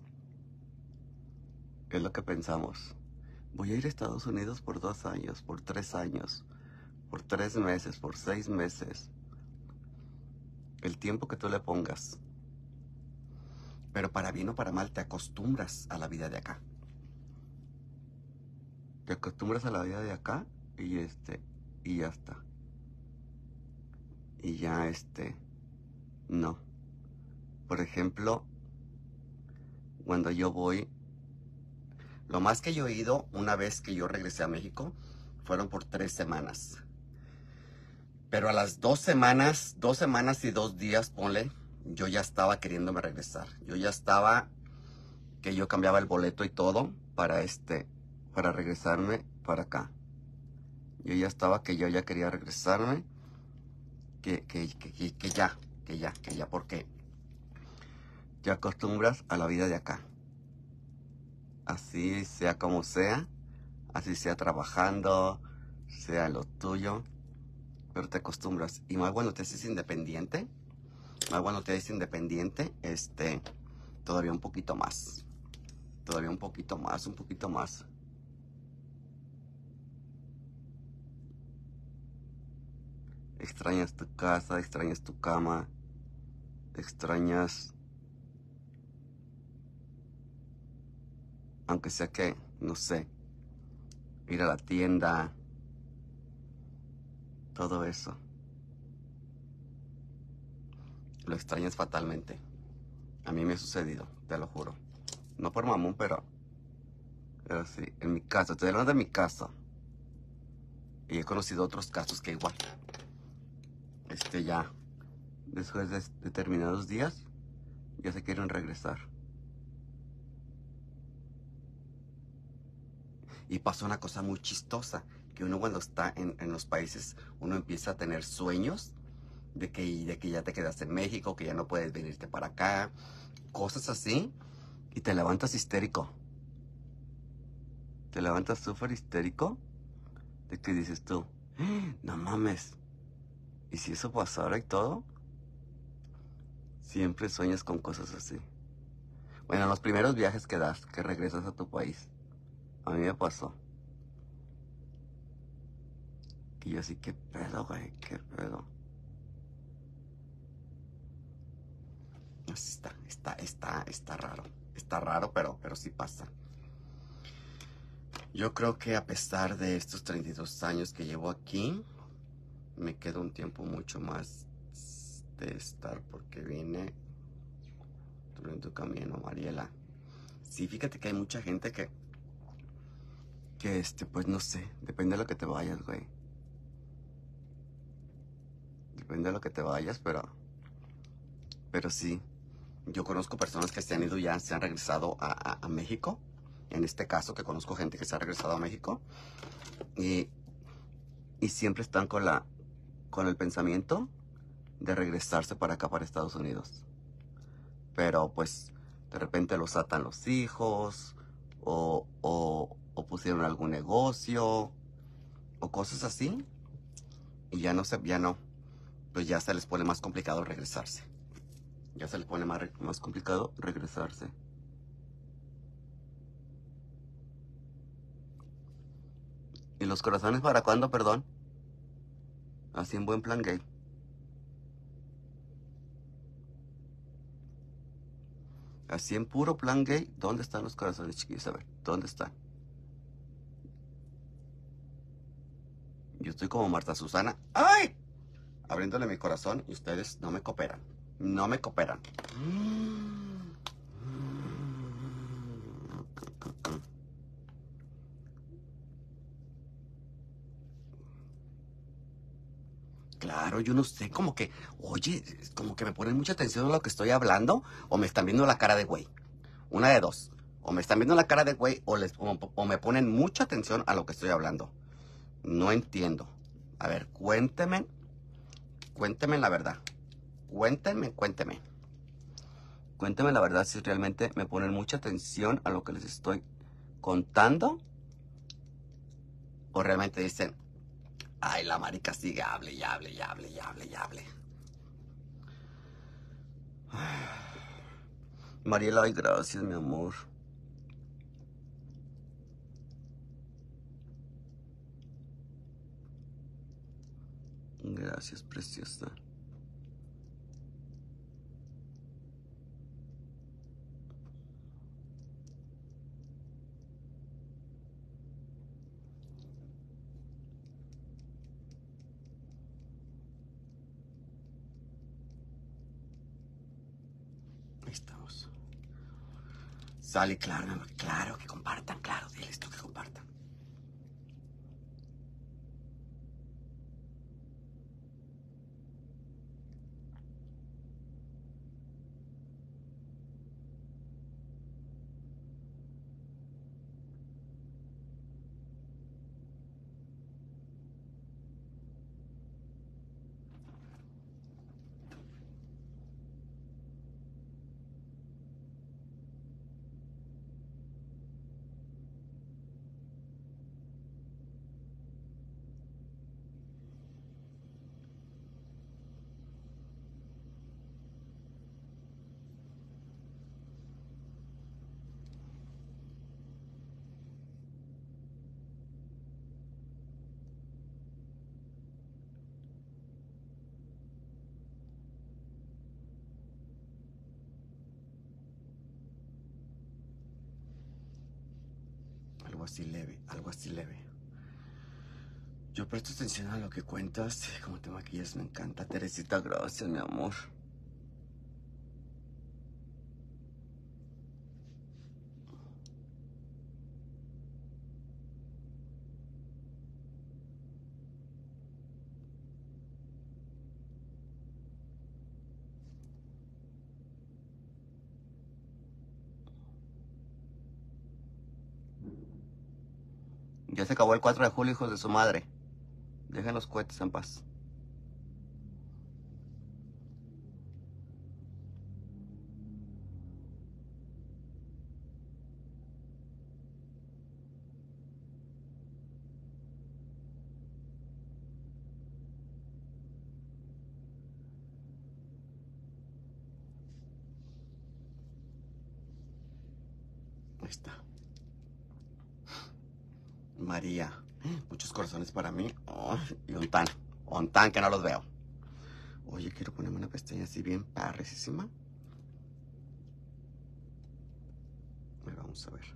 es lo que pensamos. Voy a ir a Estados Unidos por 2 años, por 3 años, por 3 meses, por 6 meses. El tiempo que tú le pongas. Pero para bien o para mal te acostumbras a la vida de acá. Te acostumbras a la vida de acá y y ya está. Y ya no. Por ejemplo, cuando yo voy, lo más que yo he ido una vez que yo regresé a México fueron por 3 semanas. Pero a las 2 semanas, 2 semanas y 2 días, ponle, yo ya estaba queriéndome regresar. Yo ya estaba que yo cambiaba el boleto y todo para regresarme para acá. Yo ya estaba que yo ya quería regresarme, que ya, porque te acostumbras a la vida de acá. Así sea como sea, así sea trabajando, sea lo tuyo, pero te acostumbras. Y más cuando te haces independiente, todavía un poquito más. Todavía un poquito más. Extrañas tu casa, extrañas tu cama, extrañas, aunque sea que, no sé, ir a la tienda, todo eso. Lo extrañas fatalmente. A mí me ha sucedido, te lo juro. No por mamón, pero sí, en mi casa, estoy hablando de mi casa. Y he conocido otros casos que igual, ya, después de determinados días, ya se quieren regresar. Y pasa una cosa muy chistosa, que uno cuando está en los países, uno empieza a tener sueños de que ya te quedaste en México, que ya no puedes venirte para acá, cosas así, y te levantas histérico. Te levantas súper histérico de que dices tú, no mames, ¿y si eso pasara y todo? Siempre sueñas con cosas así. Bueno, en los primeros viajes que das, que regresas a tu país, a mí me pasó. Y yo así, ¿qué pedo, güey? ¿Qué pedo? Así está raro. Está raro, pero sí pasa. Yo creo que a pesar de estos 32 años que llevo aquí, me queda un tiempo mucho más de estar porque vine en tu camino, Mariela. Sí, fíjate que hay mucha gente que pues no sé, depende de lo que te vayas, güey. Depende de lo que te vayas, pero sí. Yo conozco personas que se han ido ya, se han regresado a México. En este caso, que conozco gente que se ha regresado a México. Y siempre están con el pensamiento de regresarse para acá, para Estados Unidos. Pero pues de repente los atan los hijos o pusieron algún negocio o cosas así y ya no, pues ya se les pone más complicado regresarse. Ya se les pone más complicado regresarse. ¿Y los corazones para cuándo, perdón? Así en buen plan gay. Así en puro plan gay, ¿dónde están los corazones, chiquillos? A ver, ¿dónde están? Yo estoy como Marta Susana. ¡Ay! Abriéndole mi corazón y ustedes no me cooperan. No me cooperan. Claro, yo no sé, como que, oye, como que me ponen mucha atención a lo que estoy hablando o me están viendo la cara de güey. Una de dos. O me están viendo la cara de güey o me ponen mucha atención a lo que estoy hablando. No entiendo. A ver, cuénteme la verdad. Cuénteme. Cuéntame la verdad si realmente me ponen mucha atención a lo que les estoy contando. O realmente dicen, ay, la marica sigue, hable y hable y hable y hable y hable. Mariela, ay, gracias, mi amor. Gracias, preciosa. Ahí estamos. Sale, claro, mi amor. Claro, que compartan, claro. Diles tú que compartan. Algo así leve, algo así leve. Yo presto atención a lo que cuentas. Como te maquillas, me encanta. Teresita, gracias, mi amor. Ya se acabó el 4 de julio, hijos de su madre. Dejen los cohetes en paz. Ahí está. María. Muchos corazones para mí. Oh, y un tan que no los veo. Oye, quiero ponerme una pestaña así bien parrecísima. Vamos a ver.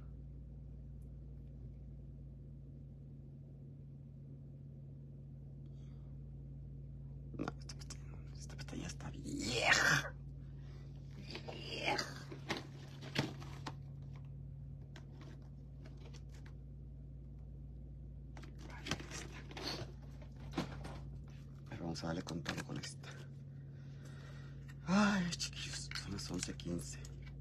No, esta pestaña está vieja. Vieja. Pero vamos a darle con todo con esta. Ay, chiquillos, son las 11:15.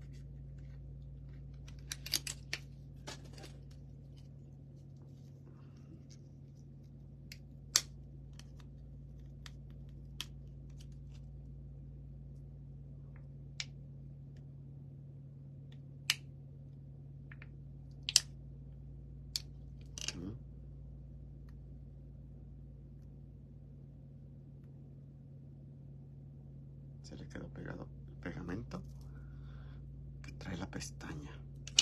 Se le quedó pegado el pegamento que trae la pestaña.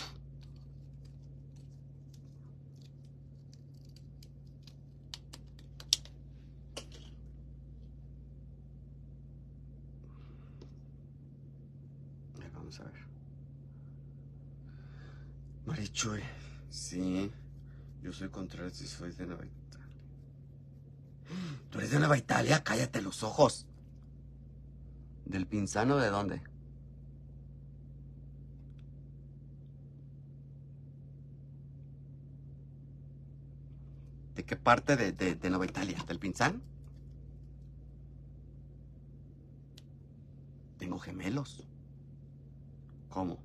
Vamos a ver. Marichuy, sí. Yo soy contrario si soy de Nueva Italia. ¿Tú eres de Nueva Italia? Cállate los ojos. ¿Del Pinzano de dónde? ¿De qué parte de Nueva Italia? ¿Del Pinzán? Tengo gemelos. ¿Cómo?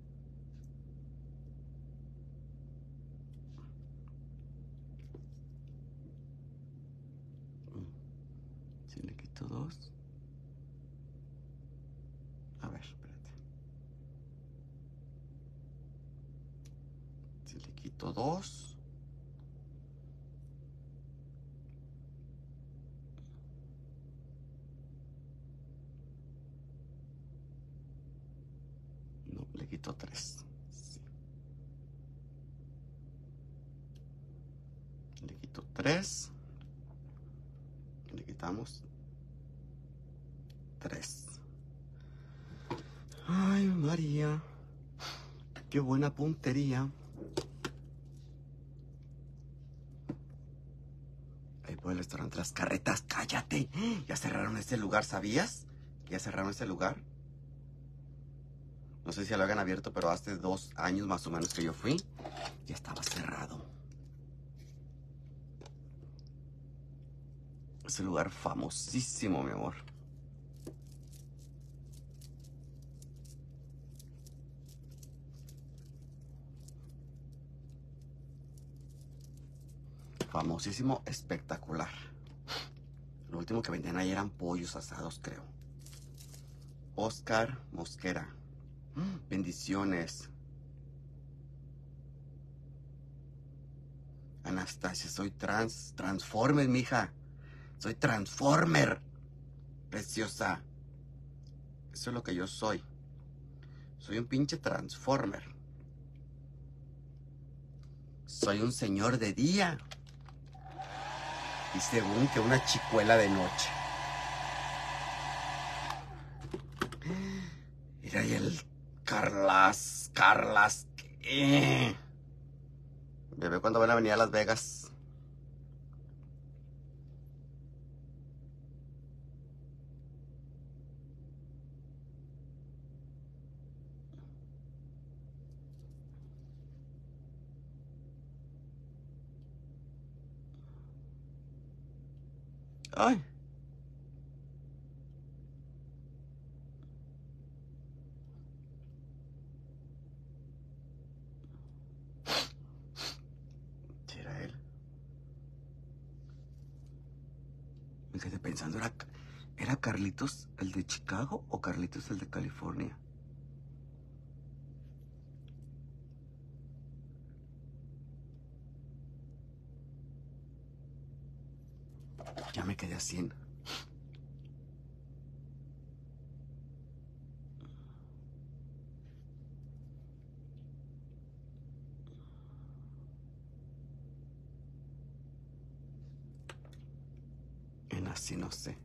Si le quito 2. A ver, espérate. Si le quito 2. No, le quito 3. Sí. Le quito 3. Le quitamos 3. Ay, María. Qué buena puntería. Ahí por el restaurante Las Carretas. ¡Cállate! Ya cerraron ese lugar, ¿sabías? Ya cerraron ese lugar. No sé si lo hagan abierto, pero hace 2 años más o menos que yo fui, ya estaba cerrado. Ese lugar famosísimo, mi amor. Famosísimo, espectacular. Lo último que vendían ahí eran pollos asados, creo. Oscar Mosquera. Bendiciones. Anastasia, soy Transformer, mija. Soy Transformer. Preciosa. Eso es lo que yo soy. Soy un pinche Transformer. Soy un señor de día. Y según que una chicuela de noche. Mira ahí el Carlas. Bebé, ¿cuándo van a venir a Las Vegas? Ay. ¿Sí era él? Me quedé pensando, ¿era Carlitos el de Chicago o Carlitos el de California? Ya me quedé así. En así no sé.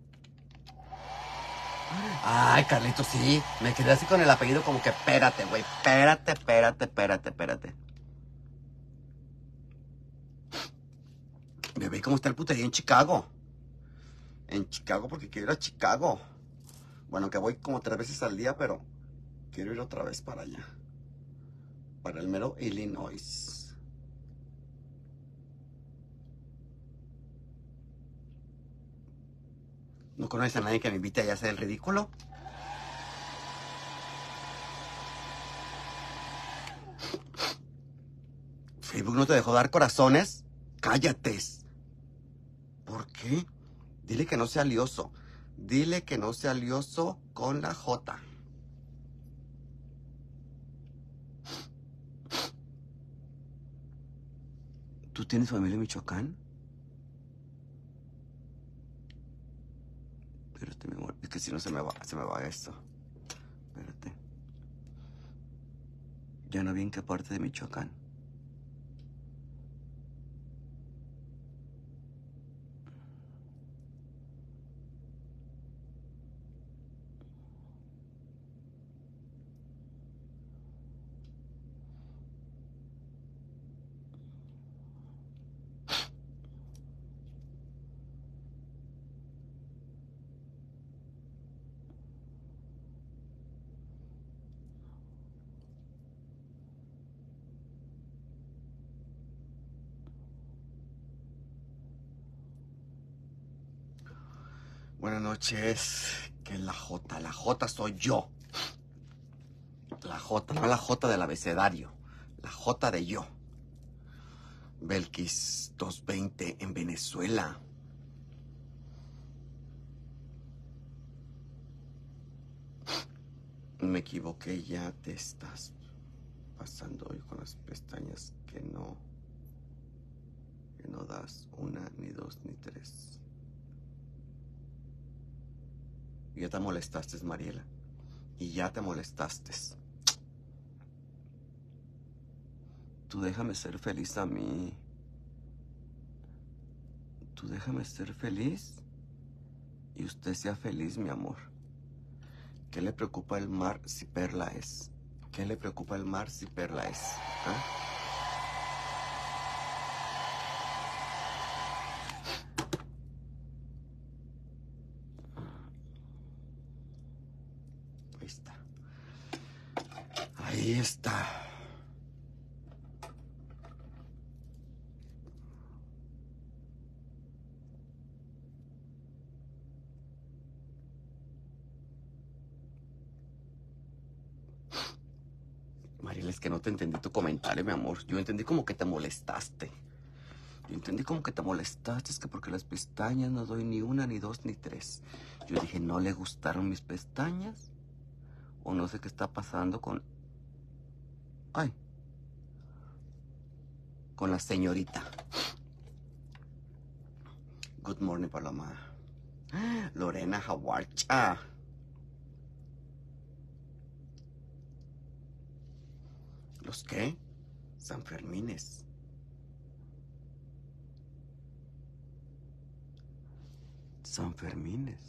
Ay, Carlitos, sí. Me quedé así con el apellido como que espérate, güey. Espérate. Bebé, ¿cómo está el puterío en Chicago? En Chicago porque quiero ir a Chicago. Bueno, que voy como 3 veces al día, pero quiero ir otra vez para allá. Para el mero Illinois. ¿No conoces a nadie que me invite allá a hacer el ridículo? ¿Facebook no te dejó dar corazones? ¡Cállate! ¿Por qué? Dile que no sea lioso. Dile que no sea lioso con la J. ¿Tú tienes familia en Michoacán? Espérate, mi amor. Es que si no se me va esto. Espérate. Ya no vi en qué parte de Michoacán. Buenas noches. ¿Qué es la J? La J soy yo. La J, no la J del abecedario. La J de yo. Belkis 220 en Venezuela. Me equivoqué, ya te estás. pasando hoy con las pestañas que no das una, ni dos, ni tres? Y ya te molestaste, Mariela. Y ya te molestaste. Tú déjame ser feliz a mí. Tú déjame ser feliz y usted sea feliz, mi amor. ¿Qué le preocupa el mar si perla es? ¿Qué le preocupa el mar si perla es? ¿Ah? Ahí está. Ahí está. Mariela, es que no te entendí tu comentario, mi amor. Yo entendí como que te molestaste. Yo entendí como que te molestaste, es que porque las pestañas no doy ni una, ni dos, ni tres. Yo dije, ¿no le gustaron mis pestañas? O no sé qué está pasando con... Ay. Con la señorita. Good morning, Paloma. Lorena Hawarcha. ¿Los qué? Sanfermines. Sanfermines.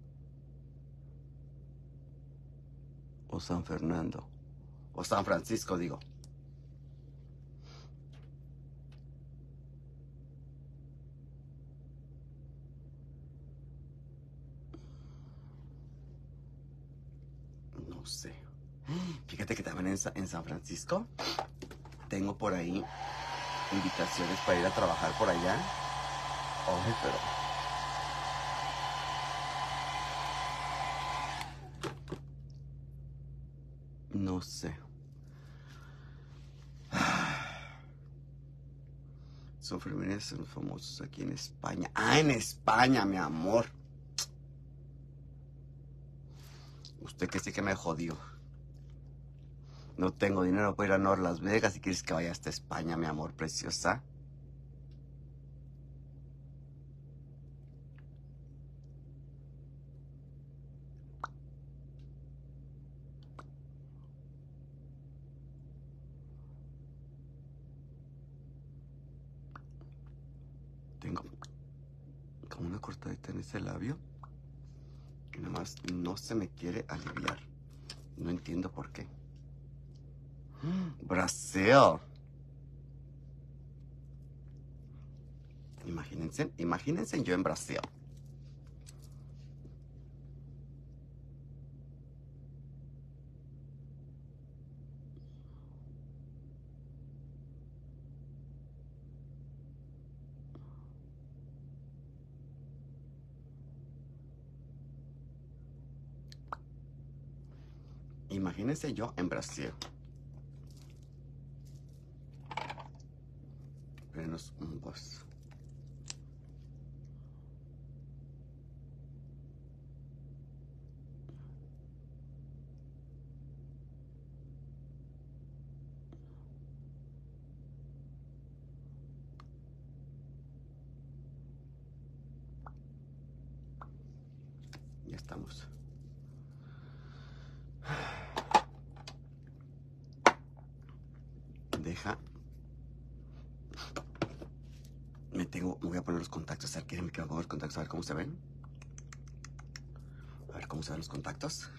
O San Fernando. O San Francisco, digo. No sé. Fíjate que también en San Francisco tengo por ahí invitaciones para ir a trabajar por allá. Oye, pero... no sé. Son Fermines, son famosos aquí en España. Ah, en España, mi amor. Usted que sí que me jodió. No tengo dinero para ir a Nor Las Vegas y quieres que vaya hasta España, mi amor preciosa. Tengo como una cortadita en ese labio. Y nada más no se me quiere aliviar. No entiendo por qué. Brasil. Imagínense yo en Brasil. Imagínense yo en Brasil. Menos un bus. Ya estamos. Deja. Me voy a poner los contactos. A ver, ¿quieren que me ponga los contactos? A ver cómo se ven. A ver cómo se ven los contactos.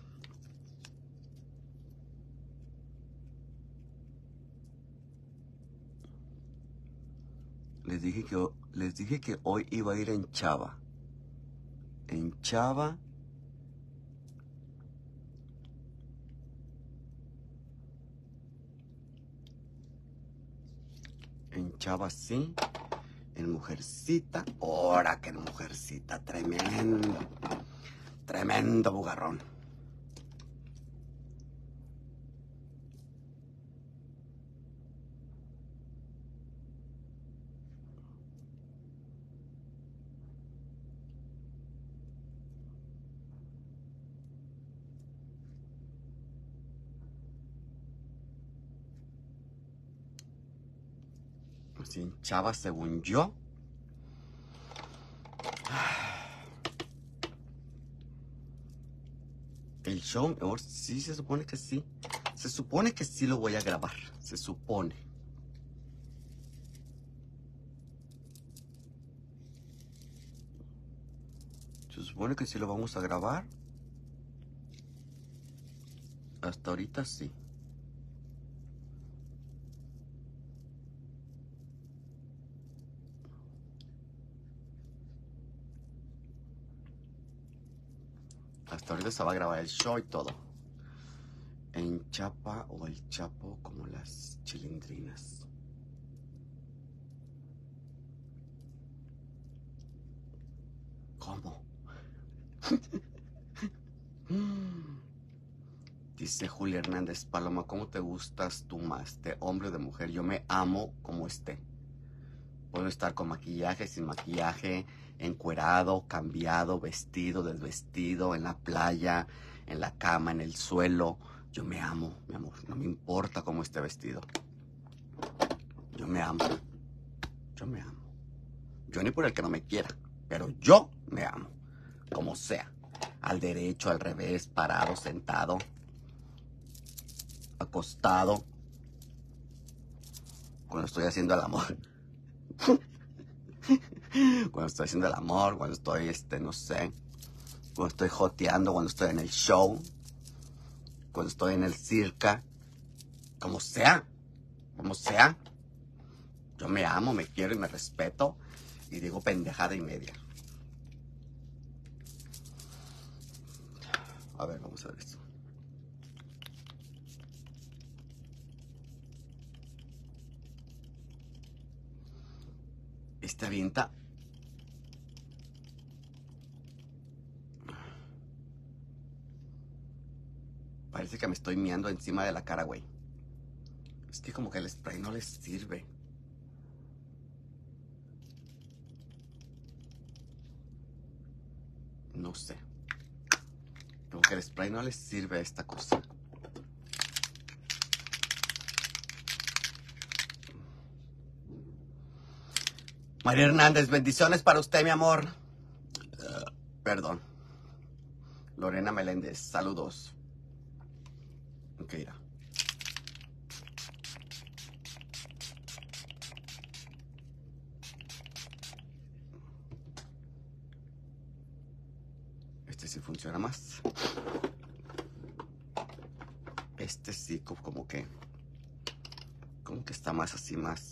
Les dije que hoy iba a ir en Chava. En Chava. En Chava sí. En Mujercita. Ahora que en Mujercita. Tremendo. Tremendo bugarrón. Se hinchaba según yo. El show, sí, se supone que sí. Se supone que sí lo voy a grabar. Se supone. Se supone que sí lo vamos a grabar. Hasta ahorita sí. Hasta ahorita se va a grabar el show y todo. En Chapa o el Chapo como las chilindrinas. ¿Cómo? Dice Julia Hernández, Paloma, ¿cómo te gustas tú más? ¿De hombre o de mujer? Yo me amo como esté. Puedo estar con maquillaje, sin maquillaje, encuerado, cambiado, vestido, desvestido, en la playa, en la cama, en el suelo. Yo me amo, mi amor. No me importa cómo esté vestido. Yo me amo. Yo me amo. Yo ni por el que no me quiera, pero yo me amo. Como sea. Al derecho, al revés, parado, sentado, acostado. Cuando estoy haciendo el amor. Cuando estoy haciendo el amor, cuando estoy, no sé, cuando estoy joteando, cuando estoy en el show, cuando estoy en el circa, como sea, yo me amo, me quiero y me respeto y digo pendejada y media. A ver, vamos a ver esto. Este avienta. Parece que me estoy miando encima de la cara, güey. Es que como que el spray no les sirve. No sé. Como que el spray no les sirve a esta cosa. María Hernández, bendiciones para usted, mi amor. Perdón. Lorena Meléndez, saludos. Ok, irá. Este sí funciona más. Este sí, como que está más así, más.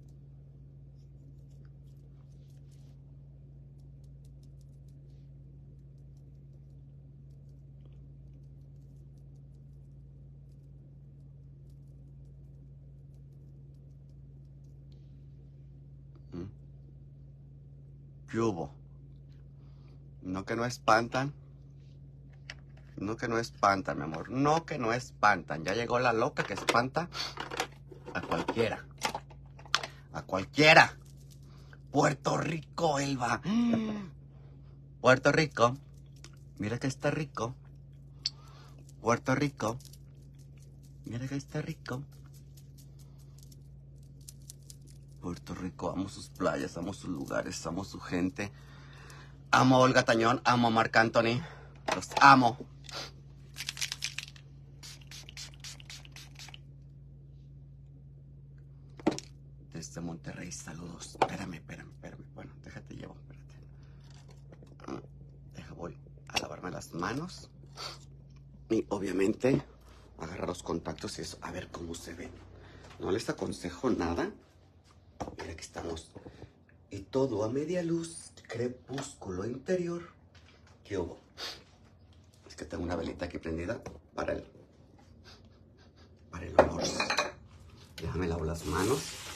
¿Qué hubo? No que no espantan. No que no espantan, mi amor. No que no espantan. Ya llegó la loca que espanta a cualquiera. A cualquiera. Puerto Rico, Elba. Puerto Rico. Mira que está rico. Puerto Rico. Mira que está rico. Puerto Rico, amo sus playas, amo sus lugares, amo su gente. Amo a Olga Tañón, amo a Marc Anthony. Los amo. Desde Monterrey, saludos. Espérame. Bueno, déjate llevo, espérate. Voy a lavarme las manos. Y obviamente agarrar los contactos y eso. A ver cómo se ve. No les aconsejo nada. Mira que estamos. Y todo a media luz. Crepúsculo interior. ¿Qué hubo? Es que tengo una velita aquí prendida para el olor. Déjame lavar las manos.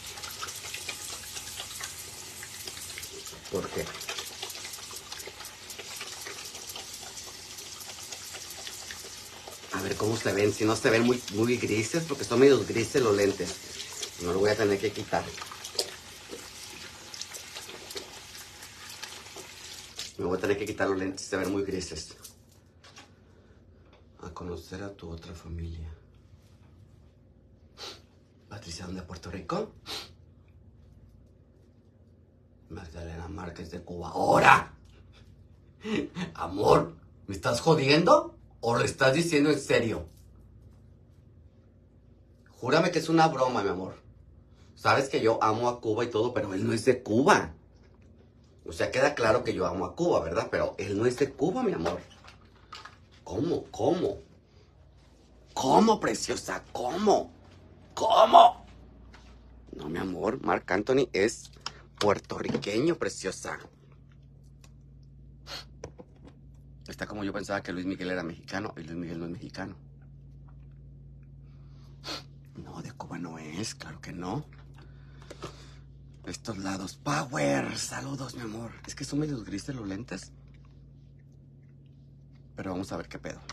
¿Por qué? A ver cómo se ven. Si no se ven muy grises, porque son medio grises los lentes. No lo voy a tener que quitar. Me voy a tener que quitar los lentes si se ven muy grises. A conocer a tu otra familia. Patricia, ¿dónde? ¿Puerto Rico? marques de Cuba. ¡Ahora! Amor, ¿me estás jodiendo? ¿O lo estás diciendo en serio? Júrame que es una broma, mi amor. Sabes que yo amo a Cuba y todo, pero él no es de Cuba. O sea, queda claro que yo amo a Cuba, ¿verdad? Pero él no es de Cuba, mi amor. ¿Cómo? ¿Cómo? ¿Cómo, preciosa? ¿Cómo? ¿Cómo? No, mi amor, Marc Anthony es puertorriqueño, preciosa. Está como yo pensaba que Luis Miguel era mexicano y Luis Miguel no es mexicano. No, de Cuba no es, claro que no. Estos lados, power, saludos, mi amor. Es que son medio grises los lentes. Pero vamos a ver qué pedo.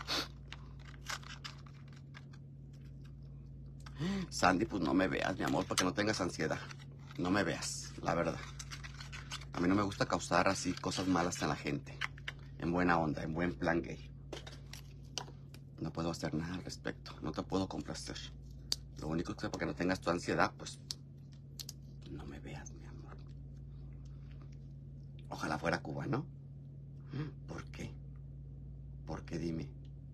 Sandy, pues no me veas, mi amor, para que no tengas ansiedad. No me veas, la verdad. A mí no me gusta causar así cosas malas a la gente. En buena onda, en buen plan gay. No puedo hacer nada al respecto. No te puedo complacer. Lo único que para que no tengas tu ansiedad, pues no me veas, mi amor. Ojalá fuera cubano. ¿Por qué? ¿Por qué? Dime.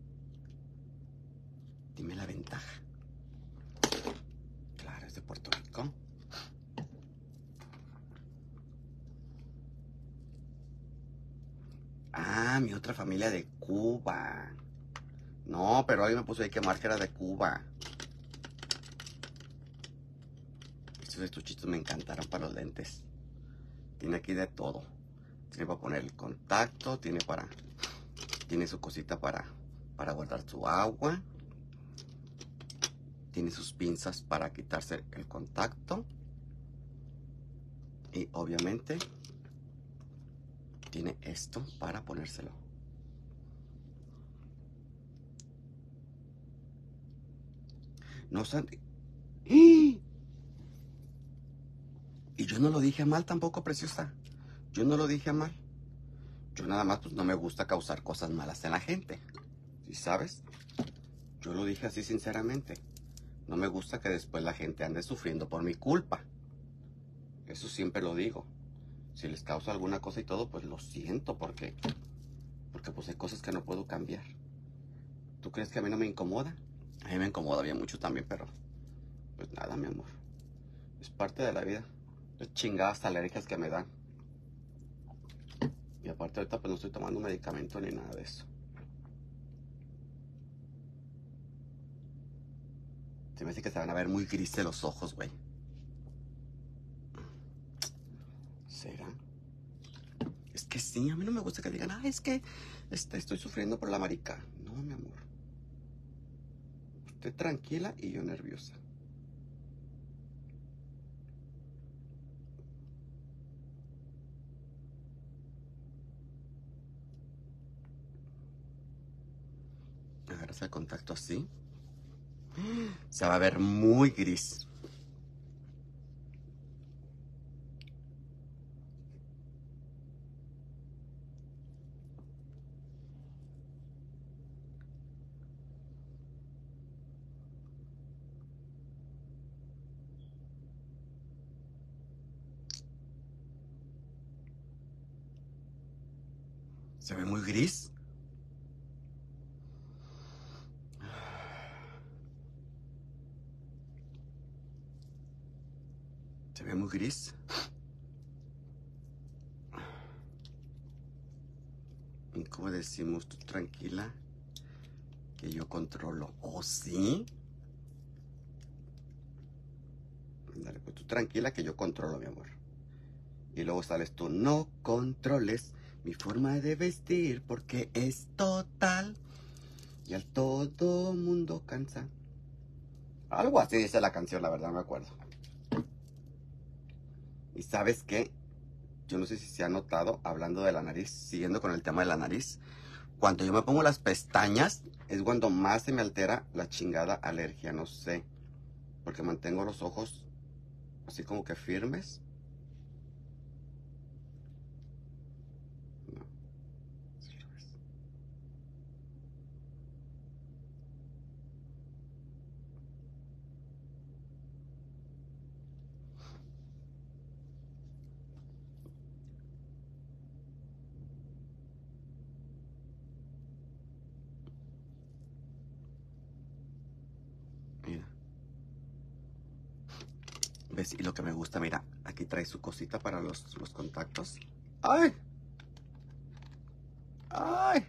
Dime la ventaja. Claro, es de Puerto Rico. Ah, mi otra familia de Cuba. No, pero ahí me puso ahí que Marc era de Cuba. Estos estuchitos me encantaron para los lentes. Tiene aquí de todo. Tiene para poner el contacto, tiene su cosita para guardar su agua. Tiene sus pinzas para quitarse el contacto. Y obviamente tiene esto para ponérselo. No, Sandy. ¡Ah! Y yo no lo dije mal tampoco, preciosa. Yo no lo dije mal. Yo nada más pues no me gusta causar cosas malas en la gente. ¿Sí sabes? Yo lo dije así sinceramente. No me gusta que después la gente ande sufriendo por mi culpa. Eso siempre lo digo. Si les causa alguna cosa y todo, pues lo siento porque pues hay cosas que no puedo cambiar. ¿Tú crees que a mí no me incomoda? A mí me incomoda bien mucho también, pero pues nada, mi amor. Es parte de la vida. Es chingadas alérgicas que me dan. Y aparte ahorita pues no estoy tomando medicamento ni nada de eso. Se me hace que se van a ver muy grises los ojos, güey. ¿Será? Es que sí, a mí no me gusta que digan, ah, es que estoy sufriendo por la marica. No, mi amor. Usted tranquila y yo nerviosa. Agarras el contacto así. Se va a ver muy gris. Se ve muy gris. Se ve muy gris. Y como decimos, tú tranquila, que yo controlo. ¿Oh, sí? Dale, pues tú tranquila que yo controlo, mi amor. Y luego sales tú, no controles mi forma de vestir porque es total y al todo mundo cansa. Algo así dice la canción, la verdad, no me acuerdo. ¿Y sabes qué? Yo no sé si se ha notado, hablando de la nariz, siguiendo con el tema de la nariz, cuando yo me pongo las pestañas es cuando más se me altera la chingada alergia, no sé, porque mantengo los ojos así como que firmes. No, es al revés. ¿Ves? Y lo que me gusta, mira, aquí trae su cosita para los contactos. ¡Ay! ¡Ay!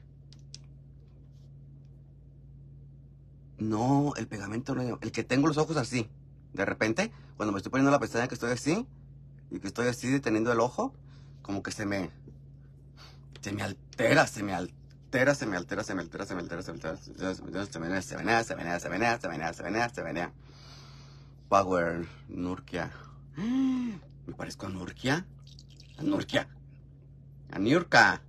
No, el pegamento no, el que tengo los ojos así. De repente, cuando me estoy poniendo la pestaña que estoy así, y que estoy así deteniendo el ojo, como que se me altera, se me altera, se me altera, se me altera, se me altera, se me altera, se menea, se menea, se menea, se menea, se menea, se menea, se menea. Power, Nurkia. ¿Me parezco a Nurkia? A Nurkia. A Niurka.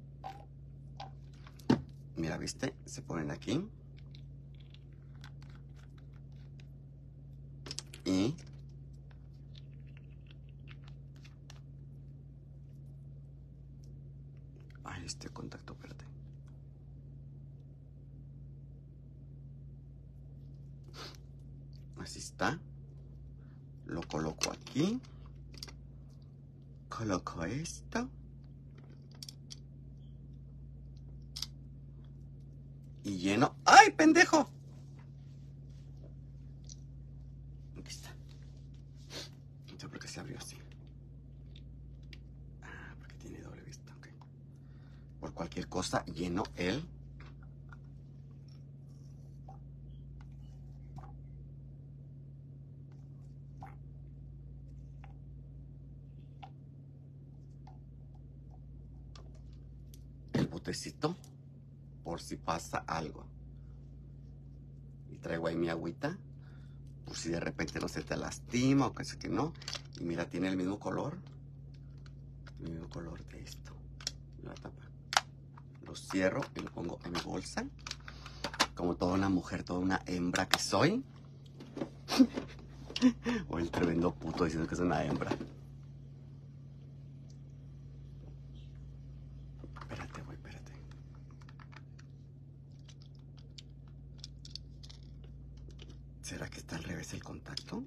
Mira, ¿viste? Se ponen aquí. Y ay, este contacto, espérate. Así está. Lo coloco aquí. Coloco esto. Y lleno. ¡Ay, pendejo! Aquí está. No sé por qué se abrió así. Ah, porque tiene doble vista, ok. Por cualquier cosa lleno el... el botecito. Por si pasa algo. Y traigo ahí mi agüita. Por si de repente no se te lastima o que sé que no. Y mira, tiene el mismo color. El mismo color de esto. La tapa. Lo cierro y lo pongo en mi bolsa. Como toda una mujer, toda una hembra que soy. O el tremendo puto diciendo que es una hembra. Espérate, güey, espérate. ¿Será que está al revés el contacto?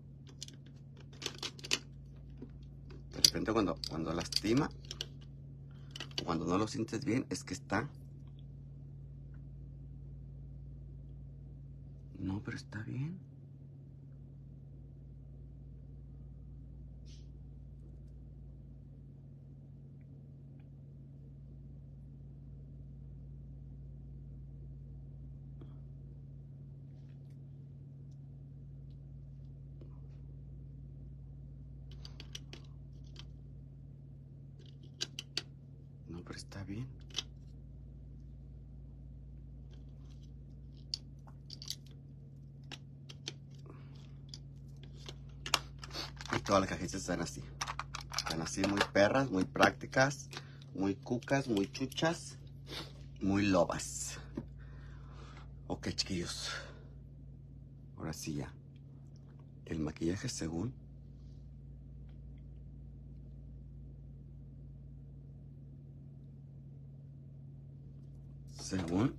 De repente cuando lastima, o cuando no lo sientes bien, es que está... No, pero está bien. No, pero está bien. Y todas las cajitas están así. Están así muy perras, muy prácticas, muy cucas, muy chuchas, muy lobas. Ok, chiquillos. Ahora sí ya. El maquillaje según... Según...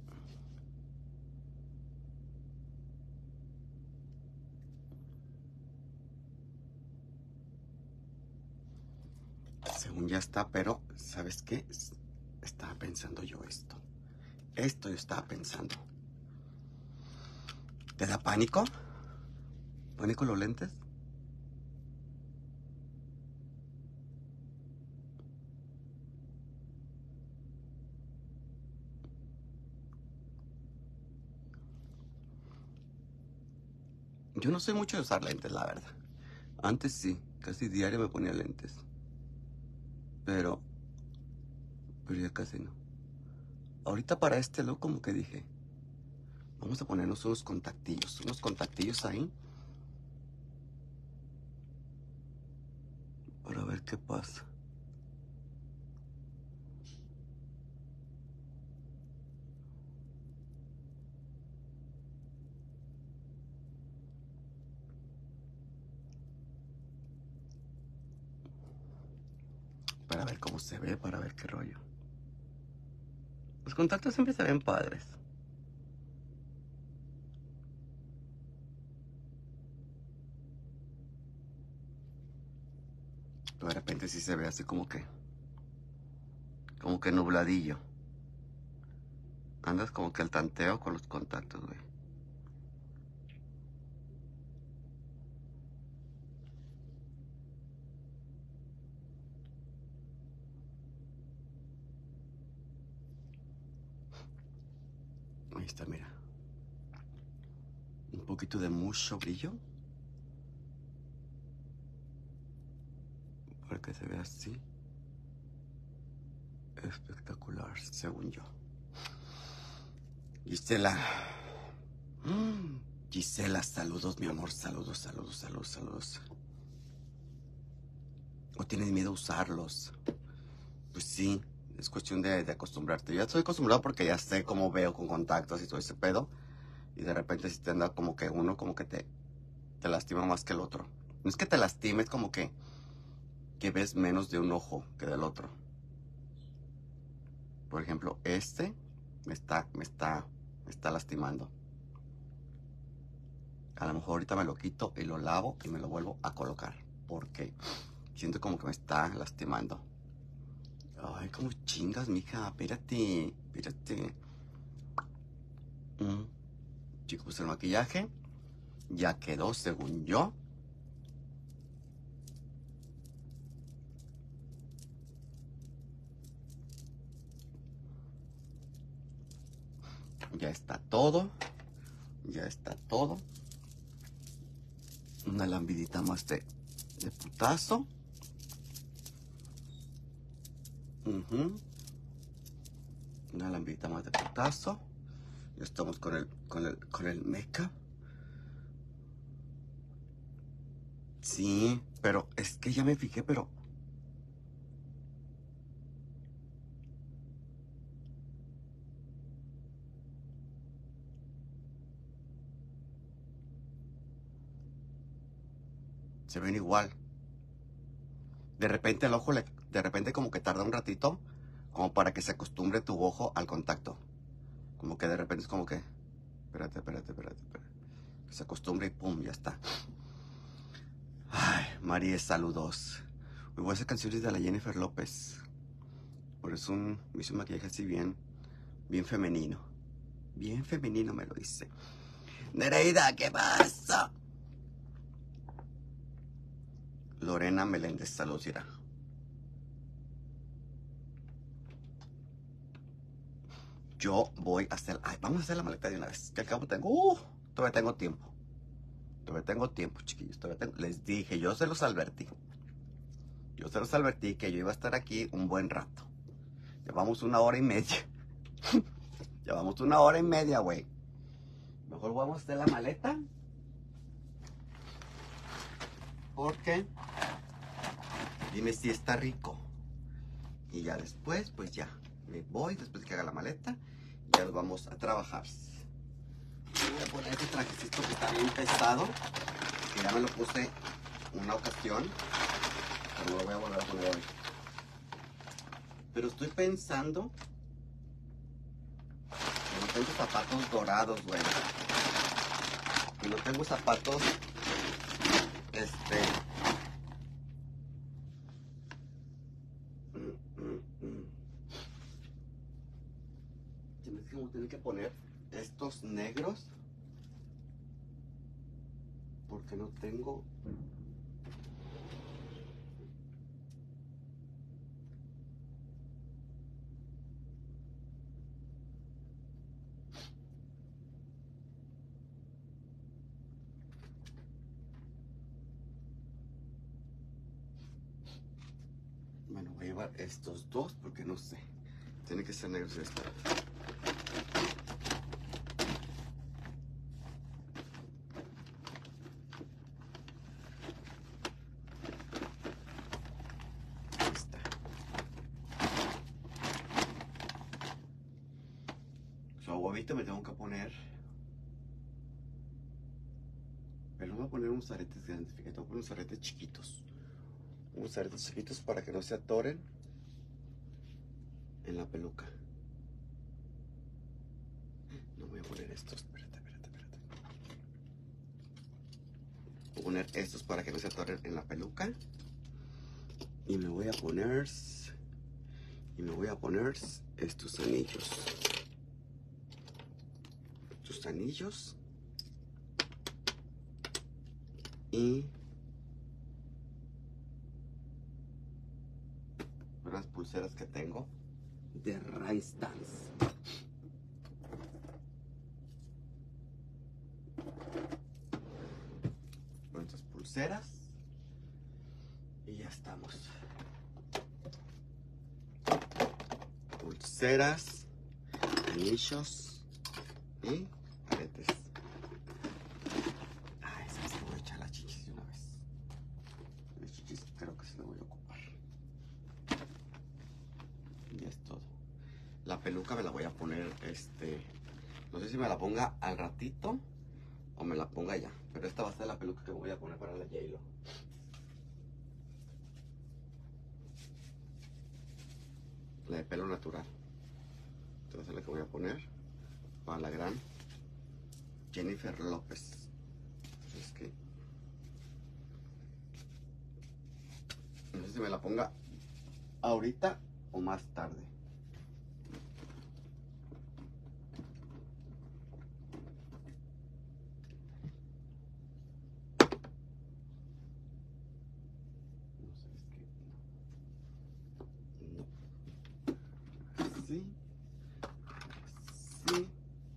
Según ya está, pero ¿sabes qué? Estaba pensando yo esto. Esto yo estaba pensando. ¿Te da pánico? ¿Pánico los lentes? Yo no soy mucho de usar lentes, la verdad. Antes sí, casi diario me ponía lentes. Pero ya casi no. Ahorita para este look como que dije, vamos a ponernos unos contactillos ahí. Para ver qué pasa. Para ver cómo se ve, para ver qué rollo. Los contactos siempre se ven padres. Pero de repente sí se ve así como que nubladillo. Andas como que al tanteo con los contactos, güey. está, mira. Un poquito de mucho brillo. Para que se vea así. Espectacular, según yo. Gisela. Gisela, saludos, mi amor. Saludos, saludos, saludos, saludos. ¿O tienes miedo a usarlos? Pues sí, es cuestión de acostumbrarte. Ya estoy acostumbrado porque ya sé cómo veo con contactos y todo ese pedo. Y de repente si te anda como que uno como que te lastima más que el otro. No es que te lastime, es como que ves menos de un ojo que del otro. Por ejemplo, este me está lastimando. A lo mejor ahorita me lo quito y lo lavo y me lo vuelvo a colocar. Porque siento como que me está lastimando. Ay, como chingas, mija. Espérate, espérate. Chicos, pues el maquillaje ya quedó, según yo. Ya está todo. Ya está todo. Una lambidita más de putazo. Una lambidita más de putazo. Ya estamos con el make-up. Sí, pero es que ya me fijé, pero se ven igual. De repente el ojo, de repente como que tarda un ratito, como para que se acostumbre tu ojo al contacto. Como que de repente es como que, espérate. Que se acostumbre y pum, ya está. Ay, María, saludos. Hoy voy a hacer canciones de la Jennifer López. Por eso me hizo un maquillaje así bien femenino. Bien femenino me lo dice. Nereida, ¿qué pasa? Lorena Meléndez, saludos, irá. Yo voy a hacer... Ay, vamos a hacer la maleta de una vez. Que al cabo tengo... todavía tengo tiempo. Todavía tengo tiempo, chiquillos. Les dije, yo se los advertí. Yo se los advertí que yo iba a estar aquí un buen rato. Llevamos 1 hora y media. Llevamos 1 hora y media, güey. Mejor vamos a hacer la maleta. Porque... dime si está rico. Y ya después, pues ya. Me voy, después de que haga la maleta. Ya nos vamos a trabajar. Voy a poner este trajecito que está bien pesado. Que ya me lo puse una ocasión. Pero no lo voy a volver a poner hoy. Pero estoy pensando que no tengo zapatos dorados, güey. Que no tengo zapatos, Se me dice que voy a tener que poner estos negros. Porque no tengo... Bueno, voy a llevar estos dos porque no sé. Tiene que ser negros estos. Ahí está. Su huevito me tengo que poner. Pero no voy a poner unos aretes grandes, fíjate, voy a poner unos aretes chiquitos. Unos aretes chiquitos para que no se atoren en la peluca. No voy a poner estos, espérate. Voy a poner estos para que no se atoren en la peluca. Y me voy a poner estos anillos. Estos anillos. Y unas pulseras que tengo de Ray Stance. pulseras. Y ya estamos. Pulseras, anillos y aretes. Ay, ¿sabes qué? Voy a echar las chichis de una vez. Las chichis creo que se las voy a ocupar. Y es todo. La peluca me la voy a poner, no sé si me la ponga al ratito o me la ponga ya. Pero esta va a ser la peluca que me voy a poner para la J-Lo. La de pelo natural. Esta va a ser la que voy a poner para la gran Jennifer López. Es que no sé si me la ponga ahorita o más tarde. Sí, sí,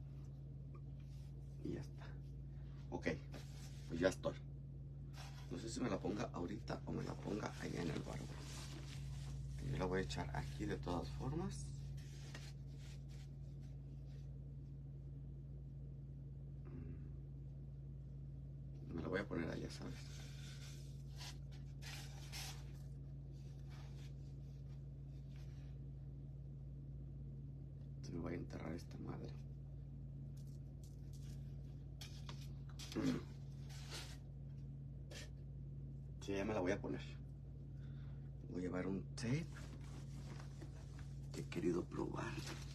y ya está. Ok, pues ya estoy. No sé si me la ponga ahorita o me la ponga allá en el barbo. Yo la voy a echar aquí de todas formas. Me la voy a poner allá, ¿sabes? Se me va a enterrar esta madre. Sí, ya me la voy a poner. Voy a llevar un tape que he querido probar.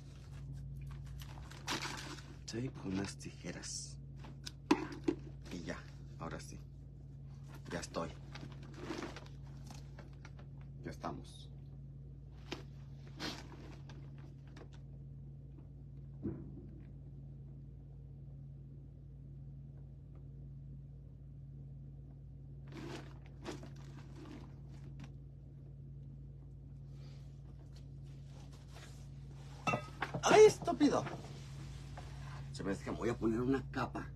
Tape con unas tijeras. Y ya, ahora sí. Ya estoy. Ya estamos. ¡Ay, estúpido! Se me hace que me voy a poner una capa.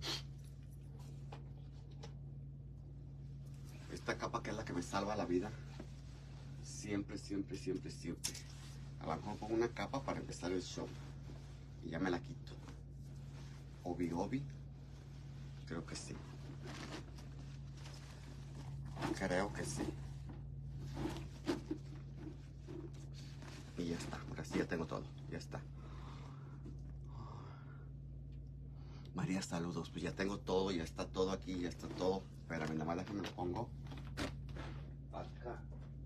Esta capa que es la que me salva la vida. Siempre, siempre, siempre, siempre. A lo mejor pongo una capa para empezar el show. Y ya me la quito. Obi, obi. Creo que sí. Creo que sí. Y ya está. Ahora sí ya tengo todo. Ya está. María, saludos. Pues ya tengo todo. Ya está todo aquí. Ya está todo. Espérame, nada más déjame lo pongo acá.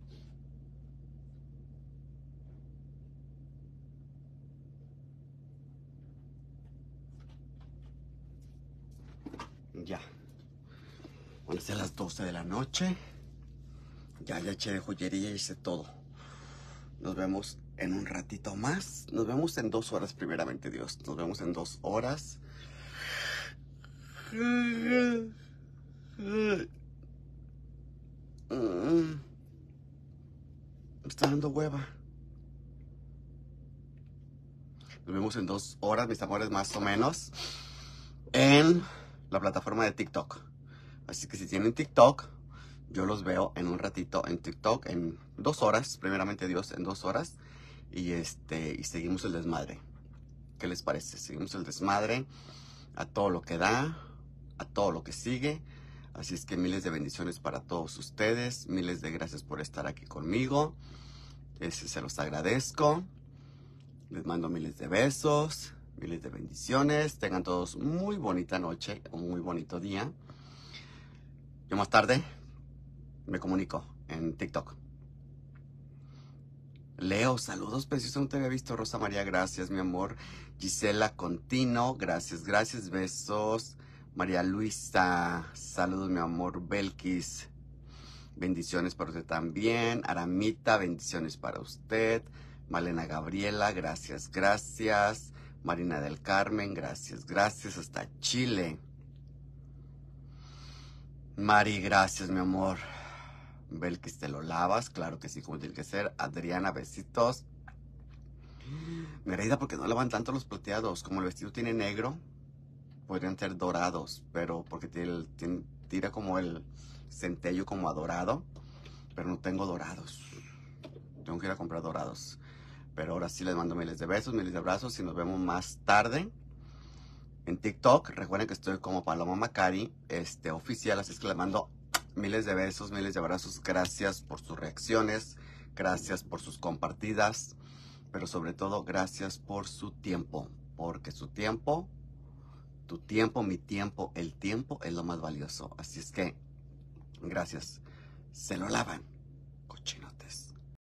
Ya. Van a ser las 12 de la noche. Ya eché de joyería y hice todo. Nos vemos en un ratito más. Nos vemos en 2 horas, primeramente Dios. Nos vemos en 2 horas. Me está dando hueva. Nos vemos en 2 horas, mis amores, más o menos, en la plataforma de TikTok. Así que si tienen TikTok, yo los veo en un ratito en TikTok, en 2 horas, primeramente Dios, en 2 horas. Y seguimos el desmadre. ¿Qué les parece? Seguimos el desmadre a todo lo que da, a todo lo que sigue. Así es que miles de bendiciones para todos ustedes. Miles de gracias por estar aquí conmigo. Se los agradezco. Les mando miles de besos, miles de bendiciones. Tengan todos muy bonita noche, un muy bonito día. Yo más tarde me comunico en TikTok. Leo, saludos, precioso, no te había visto. Rosa María, gracias, mi amor. Gisela Contino, gracias, gracias, besos. María Luisa, saludos, mi amor. Belkis, bendiciones para usted también. Aramita, bendiciones para usted. Malena Gabriela, gracias, gracias. Marina del Carmen, gracias, gracias. Hasta Chile. Mari, gracias, mi amor. Belkis, ¿te lo lavas? Claro que sí, como tiene que ser. Adriana, besitos. Nereida, porque no lavan tanto los plateados. Como el vestido tiene negro, podrían ser dorados, pero porque tiene tira como el centello como a dorado, pero no tengo dorados. Tengo que ir a comprar dorados. Pero ahora sí les mando miles de besos, miles de abrazos y nos vemos más tarde en TikTok. Recuerden que estoy como Paloma Macari, oficial, así es que les mando miles de besos, miles de abrazos. Gracias por sus reacciones, gracias por sus compartidas, pero sobre todo gracias por su tiempo, porque su tiempo, tu tiempo, mi tiempo, el tiempo es lo más valioso. Así es que, gracias. Se lo lavan, cochinos.